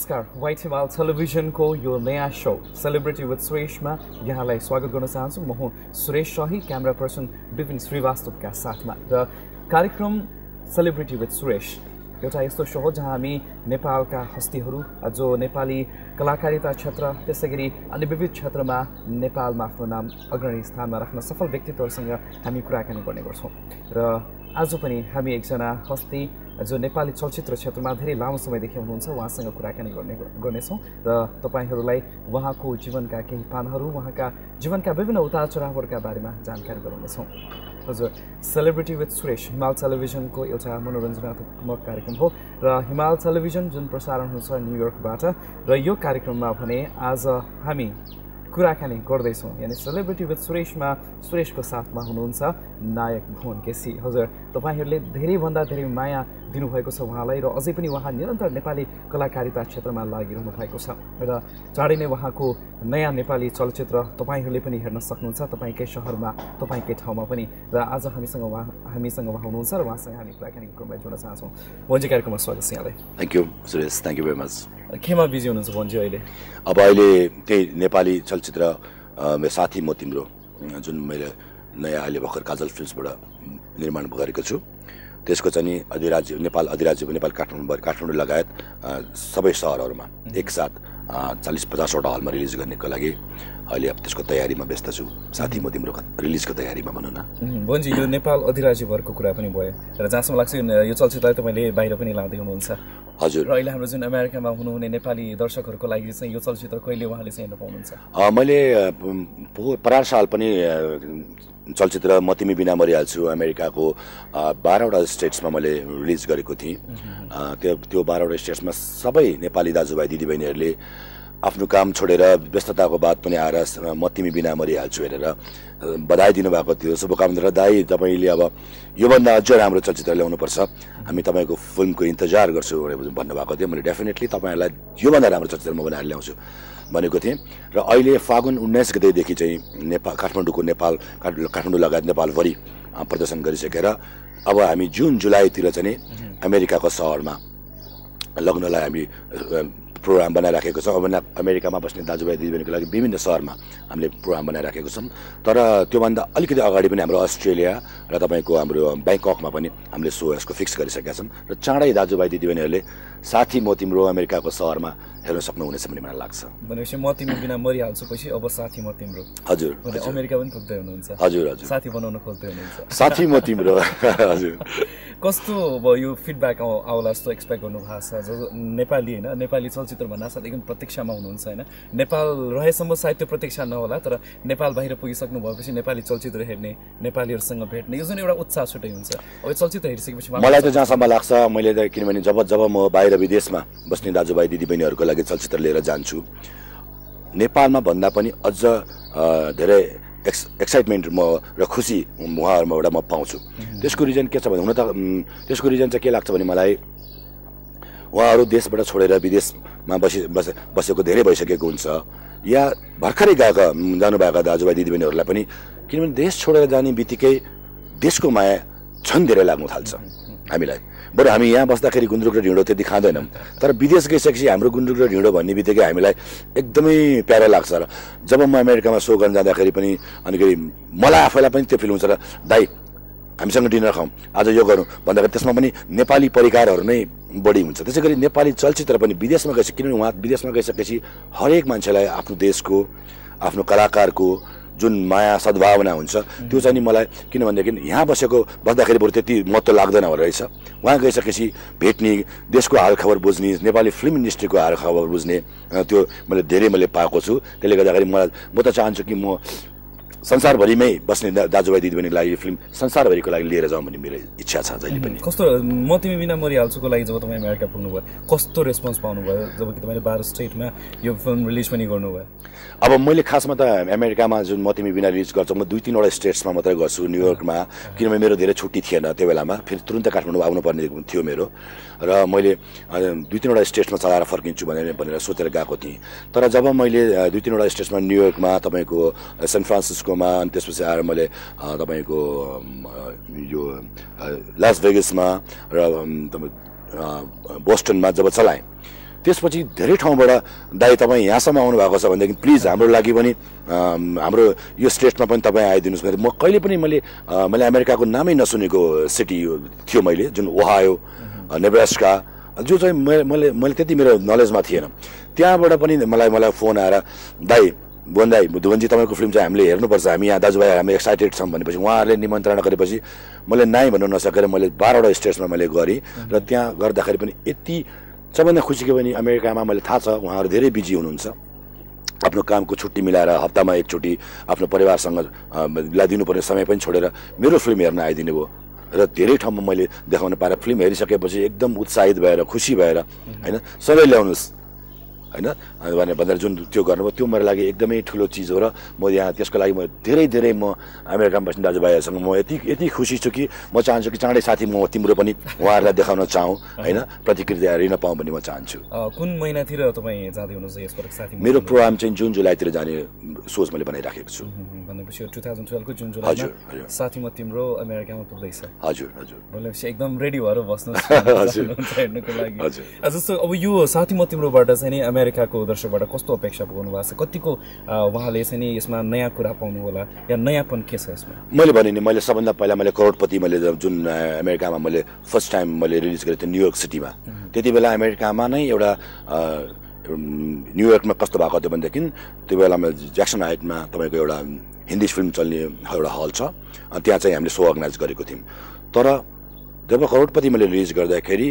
नमस्कार व्हाइट हिमाल टेलिभिजनको यो नयाँ शो सेलिब्रिटी विथ सुरेशमा यहाँलाई स्वागत गर्न चाहन्छु। म हुँ सुरेश शाही, क्यामेरा पर्सन विपिन श्रीवास्तवका साथमा। र कार्यक्रम सेलिब्रिटी विथ सुरेश एउटा यस्तो शो हो जहाँ हामी नेपालका हस्तीहरू जो नेपाली कलाकारिता क्षेत्र त्यसैगरी अन्य विविध क्षेत्रमा नेपालमा आफ्नो नाम अग्रणी स्थानमा राख्न सफल व्यक्तित्वहरूसँग हामी कुराकानी गर्ने गर्छौँ। र आज पनि हामी एकजना हस्ती जो नेपाली चलचित्र क्षेत्रमा धेरै लामो समयदेखि हुनुहुन्छ उहाँसँग कुराकानी गर्नेछौँ र तपाईहरूलाई उहाँको जीवनका केही पानाहरू, उहाँका जीवनका विभिन्न उतार चढावहरूका बारेमा जानकारी गराउनेछौँ। हजुर, सेलिब्रिटी विथ सुरेश हिमाल टेलिभिजनको एउटा मनोरञ्जनात्मक कार्यक्रम हो र हिमाल टेलिभिजन जुन प्रसारण हुन्छ न्युयोर्कबाट, र यो कार्यक्रममा भने आज हामी कुराकानी गर्दैछौँ, यानि सेलिब्रिटी विथ सुरेशमा सुरेशको साथमा हुनुहुन्छ नायक भुवन केसी। हजुर, तपाईहरूले धेरैभन्दा धेरै माया दिनुभएको छ उहाँलाई र अझै पनि उहाँ निरन्तर नेपाली कलाकारिता क्षेत्रमा लागिरहनु भएको छ र चाँडै नै उहाँको नयाँ नेपाली चलचित्र तपाईँहरूले पनि हेर्न सक्नुहुन्छ तपाईँकै सहरमा, तपाईँकै ठाउँमा पनि। र आज हामीसँग उहाँ हुनुहुन्छ र उहाँसँग हामी कुराकानीको क्रमलाई जोड्न चाहन्छौँ। भुवनजी, कार्यक्रममा स्वागत छ यहाँलाई। Thank you Suresh, thank you very much. केमा बिजी हुनुहुन्छ भुवनजी अहिले? अब अहिले त्यही नेपाली चलचित्र मेरो साथी म तिम्रो जुन मैले नयाँ अहिले भर्खर काजल फिल्म्सबाट निर्माण गरेको छु, त्यसको चाहिँ नेपाल अधिराज्य नेपाल काठमाडौँ लगायत सबै सहरहरूमा एकसाथ 40-50वटा हलमा रिलिज गर्नेको लागि अहिले अब त्यसको तयारीमा व्यस्त छु। साथी म तिम्रो रिलिजको तयारीमा भनौँ न। भुवनजी, यो नेपाल अधिराज्यभरको कुरा पनि भयो र जहाँसम्म लाग्छ यो चलचित्रलाई तपाईँले बाहिर पनि लाँदै हुनुहुन्छ। हजुर, र अहिले हाम्रो जुन अमेरिकामा हुनुहुने नेपाली दर्शकहरूको लागि चाहिँ यो चलचित्र कहिले उहाँले चाहिँ हेर्न पाउनुहुन्छ? मैले परार साल पनि चलचित्र म तिमी बिना मरिहाल्छु अमेरिकाको 12वटा स्टेट्समा मैले रिलिज गरेको थिएँ। त्यो 12वटा स्टेट्समा सबै नेपाली दाजुभाइ दिदीबहिनीहरूले आफ्नो काम छोडेर व्यस्तताको बाद पनि आएर म तिमी बिना मरिहाल्छु हेरेर बधाई दिनुभएको थियो। शुभकामना। र दाई, तपाईँले अब योभन्दा अझ राम्रो चलचित्र ल्याउनुपर्छ, हामी तपाईँको फिल्मको इन्तजार गर्छु भन्नुभएको थियो। मैले डेफिनेटली तपाईँहरूलाई योभन्दा राम्रो चलचित्र म बनाएर ल्याउँछु भनेको थिएँ। र अहिले फागुन 19 गतेदेखि चाहिँ काठमाडौँ लगायत नेपालभरि प्रदर्शन गरिसकेर अब हामी जुन जुलाईतिर चाहिँ अमेरिकाको सहरमा लग्नलाई हामी प्रोग्राम बनाइराखेको छौँ। अब अमेरिकामा बस्ने दाजुभाइ दिदीबहिनीको लागि विभिन्न सहरमा हामीले प्रोग्राम बनाइराखेको छौँ। तर त्योभन्दा अलिकति अगाडि पनि हाम्रो अस्ट्रेलिया र तपाईँको हाम्रो ब्याङ्ककमा पनि हामीले सो यसको फिक्स गरिसकेका छौँ। र चाँडै दाजुभाइ दिदीबहिनीहरूले साथी म तिम्रो अमेरिकाको सहरमा हेर्न सक्नुहुनेछ भन्ने मलाई लाग्छ। भनेपछि म तिमी बिना मरिहाल्छु पछि अब साथी म तिम्रो। हजुर, अमेरिका पनि पुग्दै हुनुहुन्छ? हजुर हजुर, साथी बनाउन खोज्दै हुनुहुन्छ? साथी म तिम्रो। हजुर, कस्तो अब यो फिडब्याक आउला जस्तो एक्सपेक्ट गर्नु भएको छ? नेपाली होइन, नेपाली चलचित्र भन्दा साथ एकदम प्रतीक्षामा हुनुहुन्छ होइन? नेपाल रहेसम्म सायद त्यो प्रतीक्षा नहोला, तर नेपाल बाहिर पुगिसक्नु भएपछि नेपाली चलचित्र हेर्ने, नेपालीहरूसँग भेट्ने यो जुन एउटा उत्साह छुट्टै हुन्छ। अब चलचित्र हेरिसकेपछि मलाई त जहाँसम्म लाग्छ, मैले त किनभने जब म बाहिर विदेशमा बस्ने दाजुभाइ दिदीबहिनीहरूको लागि चलचित्र लिएर जान्छु, नेपालमा भन्दा पनि अझ धेरै एक्साइटमेन्ट र खुसी उहाँहरूबाट म पाउँछु। त्यसको रिजन के छ भने, हुन त त्यसको रिजन चाहिँ के लाग्छ भने मलाई उहाँहरू देशबाट छोडेर विदेशमा बसेको धेरै भइसकेको हुन्छ, या भर्खरै जानुभएका दाजुभाइ दिदीबहिनीहरूलाई पनि, किनभने देश छोडेर जाने बित्तिकै देशको माया झन् धेरै लाग्नु थाल्छ हामीलाई। बरु हामी यहाँ बस्दाखेरि गुन्द्रुक र ढिँडो त्यति खाँदैनौँ, तर विदेश गइसकेपछि हाम्रो गुन्द्रुक र ढिँडो भन्ने बित्तिकै हामीलाई एकदमै प्यारो लाग्छ। र जब म अमेरिकामा सो गर्न जाँदाखेरि पनि अनिखेरि मलाई आफैलाई पनि त्यो फिल हुन्छ, र दाइ हामीसँग डिनर खाउँ, आज यो गरौँ भन्दाखेरि त्यसमा पनि नेपाली परिकारहरू नै बढी हुन्छ। त्यसै गरी नेपाली चलचित्र पनि विदेशमा गइसके, किनभने उहाँ विदेशमा गइसकेपछि हरेक मान्छेलाई आफ्नो देशको, आफ्नो कलाकारको जुन माया सद्भावना हुन्छ त्यो चाहिँ नि मलाई, किनभनेदेखि यहाँ बस्दाखेरि बरु त्यति महत्त्व लाग्दैन रहेछ, उहाँ गइसकेपछि भेट्ने, देशको हालखबर बुझ्ने, नेपाली फिल्म इन्डस्ट्रीको हालखबर बुझ्ने त्यो मैले पाएको छु। त्यसले गर्दाखेरि म त चाहन्छु कि म संसारभरिमै बस्ने दाजुभाइ दिदीबहिनीको लागि फिल्म संसारभरिको लागि लिएर जाउँ भन्ने मेरो इच्छा छ जहिले पनि। कस्तो म तिमी बिना मरिहाल्छुको लागि जब तपाईँ अमेरिका पुग्नुभयो कस्तो रेस्पोन्स पाउनुभयो जब कि तपाईँले 12 स्टेटमा यो फिल्म रिलिज पनि गर्नुभयो? अब मैले खासमा त अमेरिकामा जुन म तिमी बिना रिलिज गर्छु, म 2-3वटा स्टेट्समा मात्रै गर्छु, न्युयोर्कमा, किनभने मेरो धेरै छुट्टी थिएन त्यो बेलामा, फेरि तुरुन्तै काठमाडौँ आउनुपर्ने थियो मेरो, र मैले 2-3वटा स्टेट्समा चलाएर फर्किन्छु भनेर सोचेर गएको थिएँ। तर जब मैले 2-3वटा स्टेट्समा न्युयोर्कमा, तपाईँको सान फ्रान्सिस्कोमा, अनि त्यसपछि आएर मैले तपाईँको यो लास भेगसमा र बोस्टनमा जब चलाएँ, त्यसपछि धेरै ठाउँबाट दाइ तपाईँ यहाँसम्म आउनु भएको छ भनेदेखि प्लिज हाम्रो लागि पनि हाम्रो यो स्टेटमा पनि तपाईँ आइदिनुहोस् भने म कहिले पनि मैले अमेरिकाको नामै नसुनेको सिटी थियो मैले जुन ओहायो नेब्रास्का जो चाहिँ मैले त्यति मेरो नलेजमा थिएन त्यहाँबाट पनि मलाई फोन आएर दाइ भुवनजी तपाईँको फिल्म चाहिँ हामीले हेर्नुपर्छ हामी यहाँ दाजुभाइ हामी एक्साइटेड छौँ भनेपछि उहाँहरूले निमन्त्रणा गरेपछि मैले नाइ भन्नु नसकेर मैले 12वटा स्टेट्समा मैले गरेँ र त्यहाँ गर्दाखेरि पनि यति सबभन्दा खुसीको पनि अमेरिकामा मैले थाहा छ उहाँहरू धेरै बिजी हुनुहुन्छ आफ्नो कामको छुट्टी मिलाएर हप्तामा एकचोटि आफ्नो परिवारसँग लाई दिनुपर्ने समय पनि छोडेर मेरो फिल्म हेर्न आइदिनु भयो र धेरै ठाउँमा मैले देखाउन पाएर फिल्म हेरिसकेपछि एकदम उत्साहित भएर खुसी भएर होइन सबै ल्याउनुहोस् होइन भनेर जुन त्यो गर्नुभयो त्यो मेरो लागि एकदमै ठुलो चिज हो र म यहाँ त्यसको लागि म धेरै म अमेरिकामा बस्ने दाजुभाइहरूसँग म यति खुसी छु कि म चाहन्छु कि चाँडै साथी म तिम्रो पनि उहाँहरूलाई देखाउन चाहौँ होइन प्रतिक्रिया हेरिन पाऊँ भन्ने म चाहन्छु कुन महिनातिर तपाईँ जाँदै हुनुहुन्छ यसपटक साथी मेरो प्रोग्राम चाहिँ जुन जुलाईतिर जाने सोच मैले बनाइराखेको छु भनेपछि 2012 को जुन जुलाईमा साथी म तिम्रो अमेरिकामा पुग्दैछ हजुर भनेपछि एकदम रेडी भएर बस्नुहोस् हेर्नुको लागि जस्तो अब यो साथी म तिम्रोबाट चाहिँ नि अमेरिकाको दर्शकबाट कस्तो अपेक्षा गर्नु भएको छ कतिको उहाँले चाहिँ नि यसमा नयाँ कुरा पाउनु होला या नयाँपन के छ यसमा मैले भने नि मैले सबभन्दा पहिला मैले करोडपति मैले जुन अमेरिकामा मैले फर्स्ट टाइम मैले रिलिज गरेको थिएँ न्युयोर्क सिटीमा त्यति बेला अमेरिकामा नै एउटा न्युयोर्कमा कस्तो भएको थियो भनेदेखि त्यो बेलामा ज्याक्सन हाइटमा तपाईँको एउटा हिन्दी फिल्म चल्ने एउटा हल छ अनि त्यहाँ चाहिँ हामीले सो अर्गनाइज गरेको थियौँ तर जब करोडपति मैले रिलिज गर्दाखेरि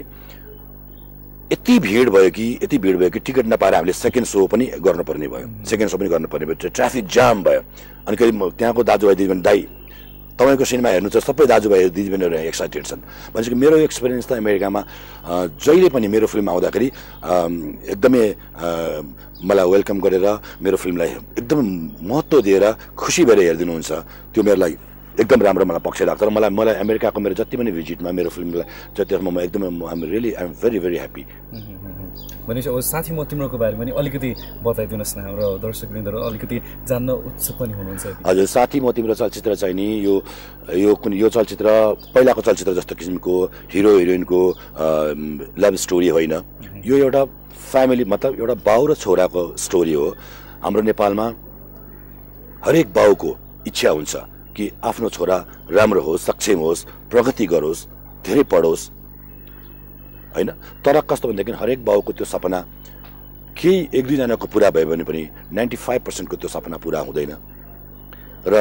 यति भिड भयो कि टिकट नपाएर हामीले सेकेन्ड सो पनि गर्नुपर्ने भयो ट्राफिक जाम भयो अनि कहिले त्यहाँको दाजुभाइ दिदीबहिनी दाइ तपाईँको सिनेमा हेर्नु छ सबै दाजुभाइ दिदीबहिनीहरू एक्साइटेड छन् भनेपछि मेरो एक्सपिरियन्स त अमेरिकामा जहिले पनि मेरो फिल्म आउँदाखेरि एकदमै मलाई वेलकम गरेर मेरो फिल्मलाई एकदमै महत्त्व दिएर खुसी भएर हेरिदिनुहुन्छ त्यो मेरो लागि एकदम राम्रो मलाई पक्ष लाग्छ र मलाई अमेरिकाको मेरो जति पनि भिजिटमा मेरो फिल्मलाई त्यसमा म एकदमै आइएम भेरी ह्याप्पी भनेपछि अब साथी म तिम्रोको बारेमा नि अलिकति बताइदिनुहोस् न हाम्रो दर्शकवृन्दहरू अलिकति जान्न उत्सुक पनि हुनुहुन्छ हजुर साथी म तिम्रो चलचित्र चाहिँ नि यो चलचित्र पहिलाको चलचित्र जस्तो किसिमको हिरो हिरोइनको लभ स्टोरी होइन यो एउटा फ्यामिली मतलब एउटा बाउ र छोराको स्टोरी हो हाम्रो नेपालमा हरेक बाउको इच्छा हुन्छ कि आफ्नो छोरा राम्रो होस् सक्षम होस् प्रगति गरोस् धेरै पढोस् होइन तर कस्तो भनेदेखि हरेक बाउको त्यो सपना केही 1-2 जनाको पुरा भयो भने पनि 95% को त्यो सपना पुरा हुँदैन र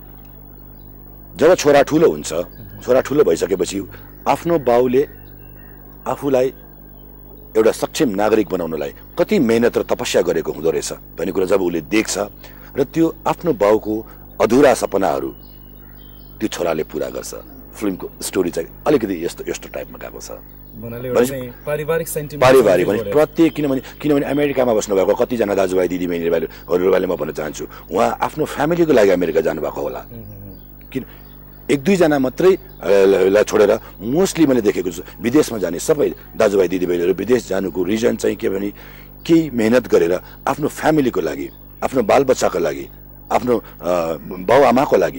जब छोरा ठुलो हुन्छ छोरा ठुलो भइसकेपछि आफ्नो बाउले आफूलाई एउटा सक्षम नागरिक बनाउनलाई कति मेहनत र तपस्या गरेको हुँदो रहेछ भन्ने कुरा जब उसले देख्छ र त्यो आफ्नो बाउको अधुरा सपनाहरू त्यो छोराले पुरा गर्छ फिल्मको स्टोरी चाहिँ अलिकति यस्तो टाइपमा गएको छ पारिवारिक प्रत्येक किनभने अमेरिकामा बस्नुभएको कतिजना दाजुभाइ दिदीबहिनीहरूले म भन्न चाहन्छु उहाँ आफ्नो फ्यामिलीको लागि अमेरिका जानुभएको होला किन 1-2 जना मात्रै छोडेर मोस्टली मैले देखेको छु विदेशमा जाने सबै दाजुभाइ दिदीबहिनीहरू विदेश जानुको रिजन चाहिँ के भने केही मेहनत गरेर आफ्नो फ्यामिलीको लागि आफ्नो बालबच्चाको लागि आफ्नो बाउ-आमाको लागि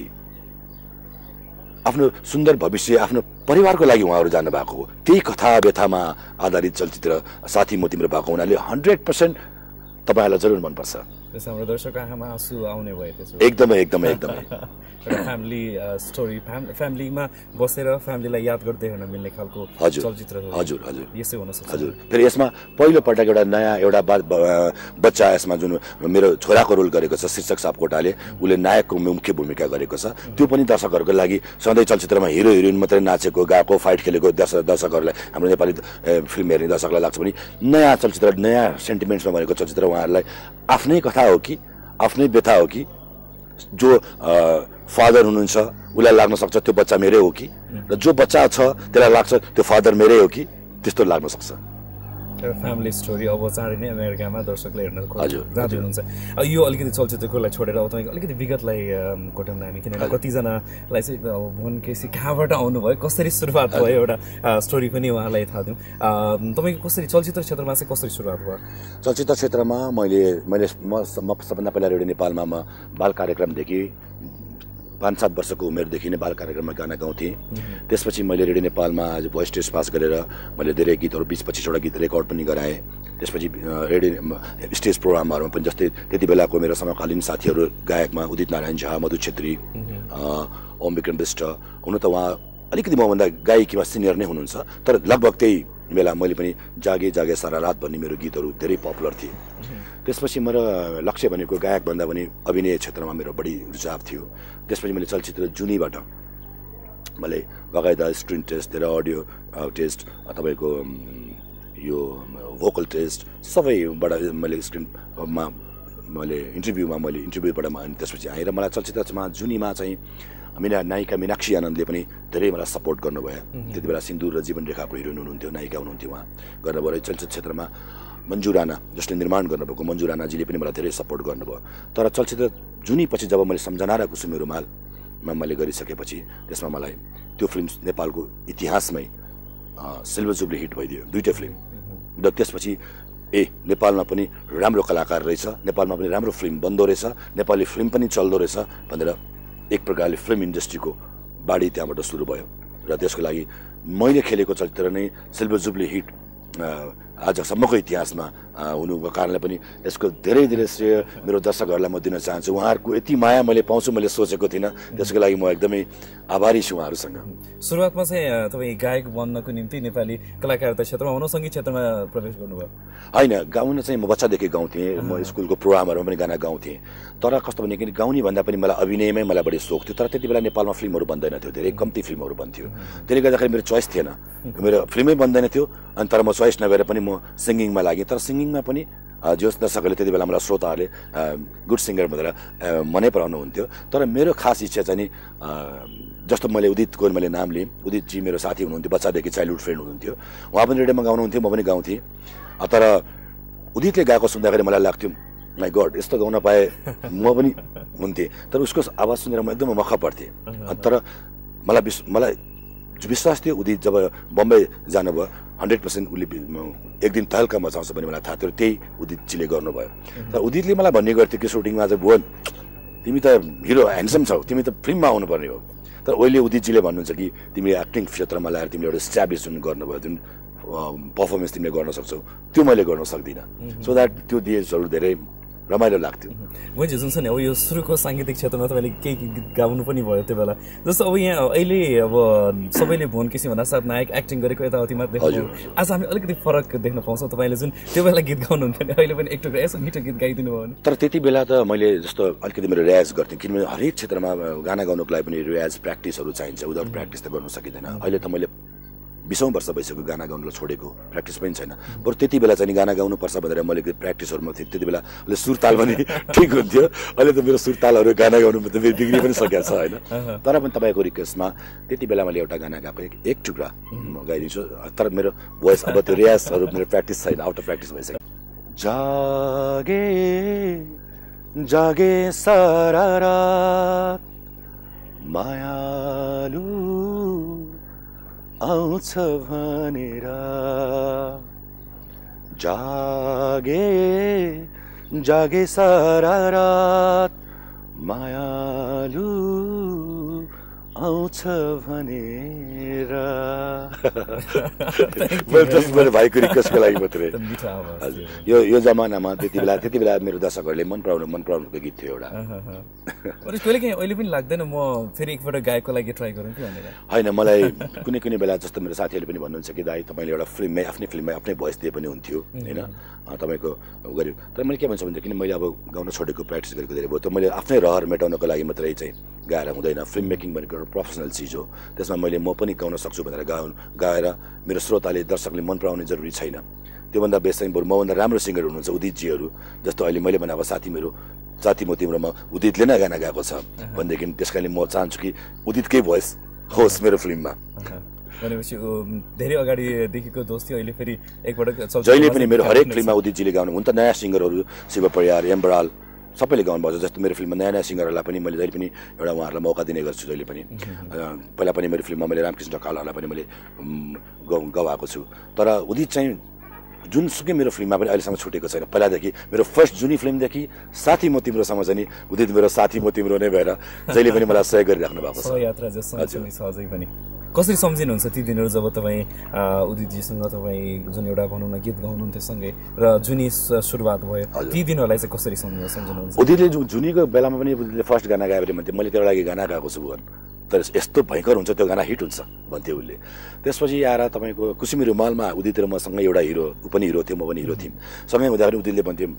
आफ्नो सुन्दर भविष्य आफ्नो परिवारको लागि उहाँहरू जानुभएको हो त्यही कथा व्यथामा आधारित चलचित्र साथी म तिम्रो भएको हुनाले 100% तपाईँहरूलाई जरुर मनपर्छ हाम्रो दर्शक आँखामा आँसु आउने भयो त्यसो एकदमै फ्यामिली स्टोरी फ्यामिलीमा बसेर फ्यामिलीलाई याद गर्दै हेर्न मिल्ने खालको चलचित्र हो हजुर यसै हुन सक्छ हजुर फेरि यसमा पहिलो पटक एउटा नयाँ एउटा बच्चा यसमा जुन मेरो छोराको रोल गरेको छ शीर्षक सापकोटाले उसले नायकको मुख्य भूमिका गरेको छ त्यो पनि दर्शकहरूको लागि सधैँ चलचित्रमा हिरो हिरोइन मात्रै नाचेको गाएको फाइट खेलेको दर्शकहरूलाई हाम्रो नेपाली फिल्म हेर्ने दर्शकलाई लाग्छ भने नयाँ चलचित्र नयाँ सेन्टिमेन्ट्समा बनेको चलचित्र उहाँहरूलाई आफ्नै कथा हो कि आफ्नै व्यथा हो कि जो फादर हुनुहुन्छ उसलाई लाग्न सक्छ त्यो बच्चा मेरै हो कि र जो बच्चा छ त्यसलाई लाग्छ त्यो फादर मेरै हो कि त्यस्तो लाग्न सक्छ फ्यामिली स्टोरी अब चाँडै नै अमेरिकामा दर्शकले हेर्न जाँदै हुनुहुन्छ यो अलिकति चलचित्रकोलाई छोडेर अब तपाईँको अलिकति विगतलाई कोट्याउन हामी किनभने कतिजनालाई चाहिँ भुवन केसी कहाँबाट आउनुभयो कसरी सुरुवात भयो एउटा स्टोरी पनि उहाँलाई थाहा दिउँ तपाईँको कसरी चलचित्र क्षेत्रमा चाहिँ कसरी सुरुवात भयो चलचित्र क्षेत्रमा म सबभन्दा पहिला रेडियो नेपालमा म बाल कार्यक्रमदेखि 5-7 वर्षको उमेरदेखि नै बाल कार्यक्रममा गाना गाउँथेँ त्यसपछि मैले रेडियो नेपालमा आज भोइस टेस्ट पास गरेर मैले धेरै गीतहरू 20-25 वटा गीत रेकर्ड पनि गराएँ त्यसपछि रेडियो स्टेज प्रोग्रामहरूमा पनि जस्तै त्यति बेलाको मेरो समकालीन साथीहरू गायकमा उदित नारायण झा, मधु छेत्री, ओम विक्रम विष्ट, हुनु त उहाँ अलिकति मभन्दा गायकीमा सिनियर नै हुनुहुन्छ, तर लगभग त्यही बेला मैले पनि जागे जागे सारा रात भन्ने मेरो गीतहरू धेरै पपुलर थिए। त्यसपछि मेरो लक्ष्य भनेको गायकभन्दा पनि अभिनय क्षेत्रमा मेरो बढी रुचाव थियो। त्यसपछि मैले चलचित्र जुनीबाट मैले बगाइदा स्क्रिन टेस्ट, धेरै अडियो टेस्ट, तपाईँको यो भोकल टेस्ट सबैबाट मैले स्क्रिनमा मैले इन्टरभ्यूबाट त्यसपछि आएर मलाई चलचित्रमा जुनीमा चाहिँ मेरो नायिका मीनाक्षी आनन्दले पनि धेरै मलाई सपोर्ट गर्नुभयो। त्यति बेला सिन्दुर र जीवन रेखाको हिरोइन हुनुहुन्थ्यो, नायिका हुनुहुन्थ्यो उहाँ गर्नुभयो। चलचित्र क्षेत्रमा मन्जु राणा जसले निर्माण गर्नुभएको मन्जु राणाजीले पनि मलाई धेरै सपोर्ट गर्नुभयो। तर चलचित्र जुनीपछि जब मैले सम्झना र कुसुमे रुमालमा मैले गरिसकेपछि त्यसमा मलाई त्यो फिल्म नेपालको इतिहासमै सिल्भर जुब्ली हिट भइदियो, दुईटै फिल्म। र त्यसपछि नेपालमा पनि राम्रो कलाकार रहेछ, नेपालमा पनि राम्रो फिल्म बन्दो रहेछ, नेपाली फिल्म पनि चल्दो रहेछ भनेर एक प्रकारले फिल्म इन्डस्ट्रीको बाढी त्यहाँबाट सुरु भयो। र त्यसको लागि मैले खेलेको चलचित्र नै सिल्भर जुब्ली हिट आजसम्मको इतिहासमा हुनुको कारणले पनि यसको धेरै धेरै श्रेय मेरो दर्शकहरूलाई म दिन चाहन्छु। उहाँहरूको यति माया मैले पाउँछु मैले सोचेको थिइनँ, त्यसको लागि म एकदमै आभारी छु उहाँहरूसँग। सुरुवातमा चाहिँ तपाईँ गायक बन्नको निम्ति नेपाली कलाकारिता क्षेत्रमा हुन सङ्गीत क्षेत्रमा प्रवेश गर्नुभयो? होइन, गाउन चाहिँ म बच्चादेखि गाउँथेँ, म स्कुलको प्रोग्रामहरूमा पनि गाना गाउँथेँ। तर कस्तो भने कि गाउने भन्दा पनि मलाई अभिनयमै मलाई बढी सोख थियो। तर त्यति बेला नेपालमा फिल्महरू बन्दैन थियो, धेरै कम्ती फिल्महरू बन्थ्यो। त्यसले गर्दाखेरि मेरो चोइस थिएन, मेरो फिल्मै बन्दैन थियो। अनि तर म चोइस नगरेर पनि म सिङ्गिङमा लागेँ। तर सिङ्गिङमा पनि जो दर्शकहरूले त्यति बेला मलाई श्रोताहरूले गुड सिङ्गर भनेर मनै पराउनुहुन्थ्यो। तर मेरो खास इच्छा चाहिँ नि जस्तो मैले उदितको मैले नाम लिएँ, उदितजी मेरो साथी हुनुहुन्थ्यो, बच्चादेखि चाइल्डहुड फ्रेन्ड हुनुहुन्थ्यो। उहाँ पनि रेडियोमा गाउनुहुन्थ्यो, म पनि गाउँथेँ। तर उदितले गाएको सुन्दाखेरि मलाई लाग्थ्यो माई गड यस्तो गाउन पाए म पनि हुन्थेँ। तर उसको आवाज सुनेर म एकदमै मख पर्थेँ। तर मलाई विश्वास थियो उदित जब बम्बई जानुभयो 100% उसले एक दिन तहल्का मचाउँछ भन्ने मलाई थाहा थियो। त्यही उदितजीले गर्नुभयो। तर उदितले मलाई भन्ने गर्थ्यो कि सुटिङमा चाहिँ भुवन तिमी त हिरो ह्यान्डसम छौ, तिमी त फिल्ममा आउनुपर्ने हो। तर अहिले उदितजीले भन्नुहुन्छ कि तिमीले एक्टिङ क्षेत्रमा लगाएर तिमीले एउटा स्ट्याब्लिस जुन गर्नुभयो, जुन पर्फर्मेन्स तिमीले गर्न सक्छौ, त्यो मैले गर्न सक्दिनँ। सो द्याट त्यो डेजहरू धेरै रमाइलो लाग्थ्यो। मैले जुन छ नि अब यो सुरुको साङ्गीतिक क्षेत्रमा तपाईँले केही गीत गाउनु पनि भयो त्यो बेला। जस्तो अब यहाँ अहिले अब सबैले भुवन केसी भन्दा साथ नायक एक्टिङ गरेको यताउति मात्र देख्छौँ। आज हामी अलिकति फरक देख्न पाउँछौँ। तपाईँले जुन त्यो बेला गीत गाउनुहुन्थ्यो नि अहिले पनि एक टुक्रा यसो मिठो गीत गाइदिनु भयो भने। तर त्यति बेला त मैले जस्तो अलिकति मेरो रियाज गर्थेँ, किनभने हरेक क्षेत्रमा गाना गाउनुको लागि पनि रियाज प्र्याक्टिसहरू चाहिन्छ। विदाउट प्र्याक्टिस त गर्नु सकिँदैन। अहिले त मैले 20औं वर्ष भइसक्यो गाना गाउनुलाई छोडेको, प्र्याक्टिस पनि छैन। बरु त्यति बेला चाहिँ गाना गाउनुपर्छ भनेर मैले प्र्याक्टिसहरूमा थिएँ। त्यति बेला अहिले सुरताल पनि ठिक हुन्थ्यो। अहिले त मेरो सुरतालहरू गाना गाउनु मेरो बिग्री पनि सकेको छ होइन। तर पनि तपाईँको रिक्वेस्टमा त्यति बेला मैले एउटा गाना गाएको एक टुक्रा म गाइदिन्छु। तर मेरो भोइस अब त्यो रियाजहरू मेरो प्र्याक्टिस छैन, आउट अफ प्र्याक्टिस भइसक्यो। जागे जागे सारा रात मायालु आउँछ भनेर, जागे जागे सारा रात मायालु आउँछ भनेर। मेरो भाइको रिक्वेस्टको लागि मात्रै। यो जमानामा त्यति बेला मेरो दर्शकहरूले मन पराउनुको गीत थियो एउटा। कहिले काहीँ अहिले पनि लाग्दैन म फेरि एकपल्ट गायकको लागि ट्राई गरौँ कि भनेर? होइन, मलाई कुनै बेला जस्तो मेरो साथीहरूले पनि भन्नुहुन्छ कि दाइ तपाईँले एउटा आफ्नै फिल्ममै आफ्नै भोइस दिए पनि हुन्थ्यो होइन, तपाईँको गर्यो। तर मैले के भन्छु भने किन मैले अब गाउन छोडेको, प्र्याक्टिस गरेको धेरै भयो। त मैले आफ्नै रहर मेटाउनको लागि मात्रै चाहिँ गाएर हुँदैन। फिल्म मेकिङ भनेको एउटा प्रोफेसनल चिज हो। त्यसमा म पनि गाउन सक्छु भनेर गाएर मेरो श्रोताले दर्शकले मन पराउने जरुरी छैन। त्योभन्दा बेस्ट चाहिँ बरु मभन्दा राम्रो सिङ्गर हुनुहुन्छ उदितजीहरू। जस्तो अहिले मैले भने अब साथी म तिम्रोमा उदितले नै गाना गाएको छ भनेदेखि त्यस कारणले म चाहन्छु कि उदितकै भोइस होस् मेरो फिल्ममा। भनेपछि धेरै अगाडिदेखिको दोस्त थियो, अहिले फेरि एकपल्ट जहिले पनि मेरो हरेक फिल्ममा उदितजीले गाउनु। हुन त नयाँ सिङ्गरहरू शिव परियार, एम बराल सबैले गाउनुभएको छ। जस्तो मेरो फिल्ममा नयाँ सिङ्गरहरूलाई पनि मैले जहिले पनि एउटा उहाँहरूलाई मौका दिने गर्छु। जहिले पनि पहिला पनि मेरो फिल्ममा मैले रामकृष्ण ढकालहरूलाई पनि मैले गवाएको छु। तर उदित चाहिँ जुनसुकै मेरो फिल्ममा पनि अहिलेसम्म छुटेको छैन। पहिलादेखि मेरो फर्स्ट जुनी फिल्मदेखि साथी म तिम्रोसम्म चाहिँ नि उदित मेरो साथी म तिम्रो नै भएर जहिले पनि मलाई सहयोग गरिराख्नु भएको छ। यात्रा जसरी सहजै पनि कसरी सम्झिनुहुन्छ ती दिनहरू जब तपाईँ उदितजीसँग तपाईँ जुन एउटा भनौँ न गीत गाउनुहुन्थ्यो सँगै र जुनी सुरुवात भयो ती दिनहरूलाई चाहिँ कसरी सम्झिनुहुन्छ? उदितले जुनीको बेलामा पनि उदितले फर्स्ट गाना गायो भने भन्थ्यो मैले तेरो लागि गाना गाएको छु भुवन, तर यस्तो भयङ्कर हुन्छ त्यो गाना हिट हुन्छ भन्थ्यो उसले। त्यसपछि आएर तपाईँको कुसुमी रुमालमा उदित र मसँग एउटा हिरो, ऊ पनि हिरो थियो म पनि हिरो थियौँ। सँगै हुँदाखेरि उदितले भन्थ्यो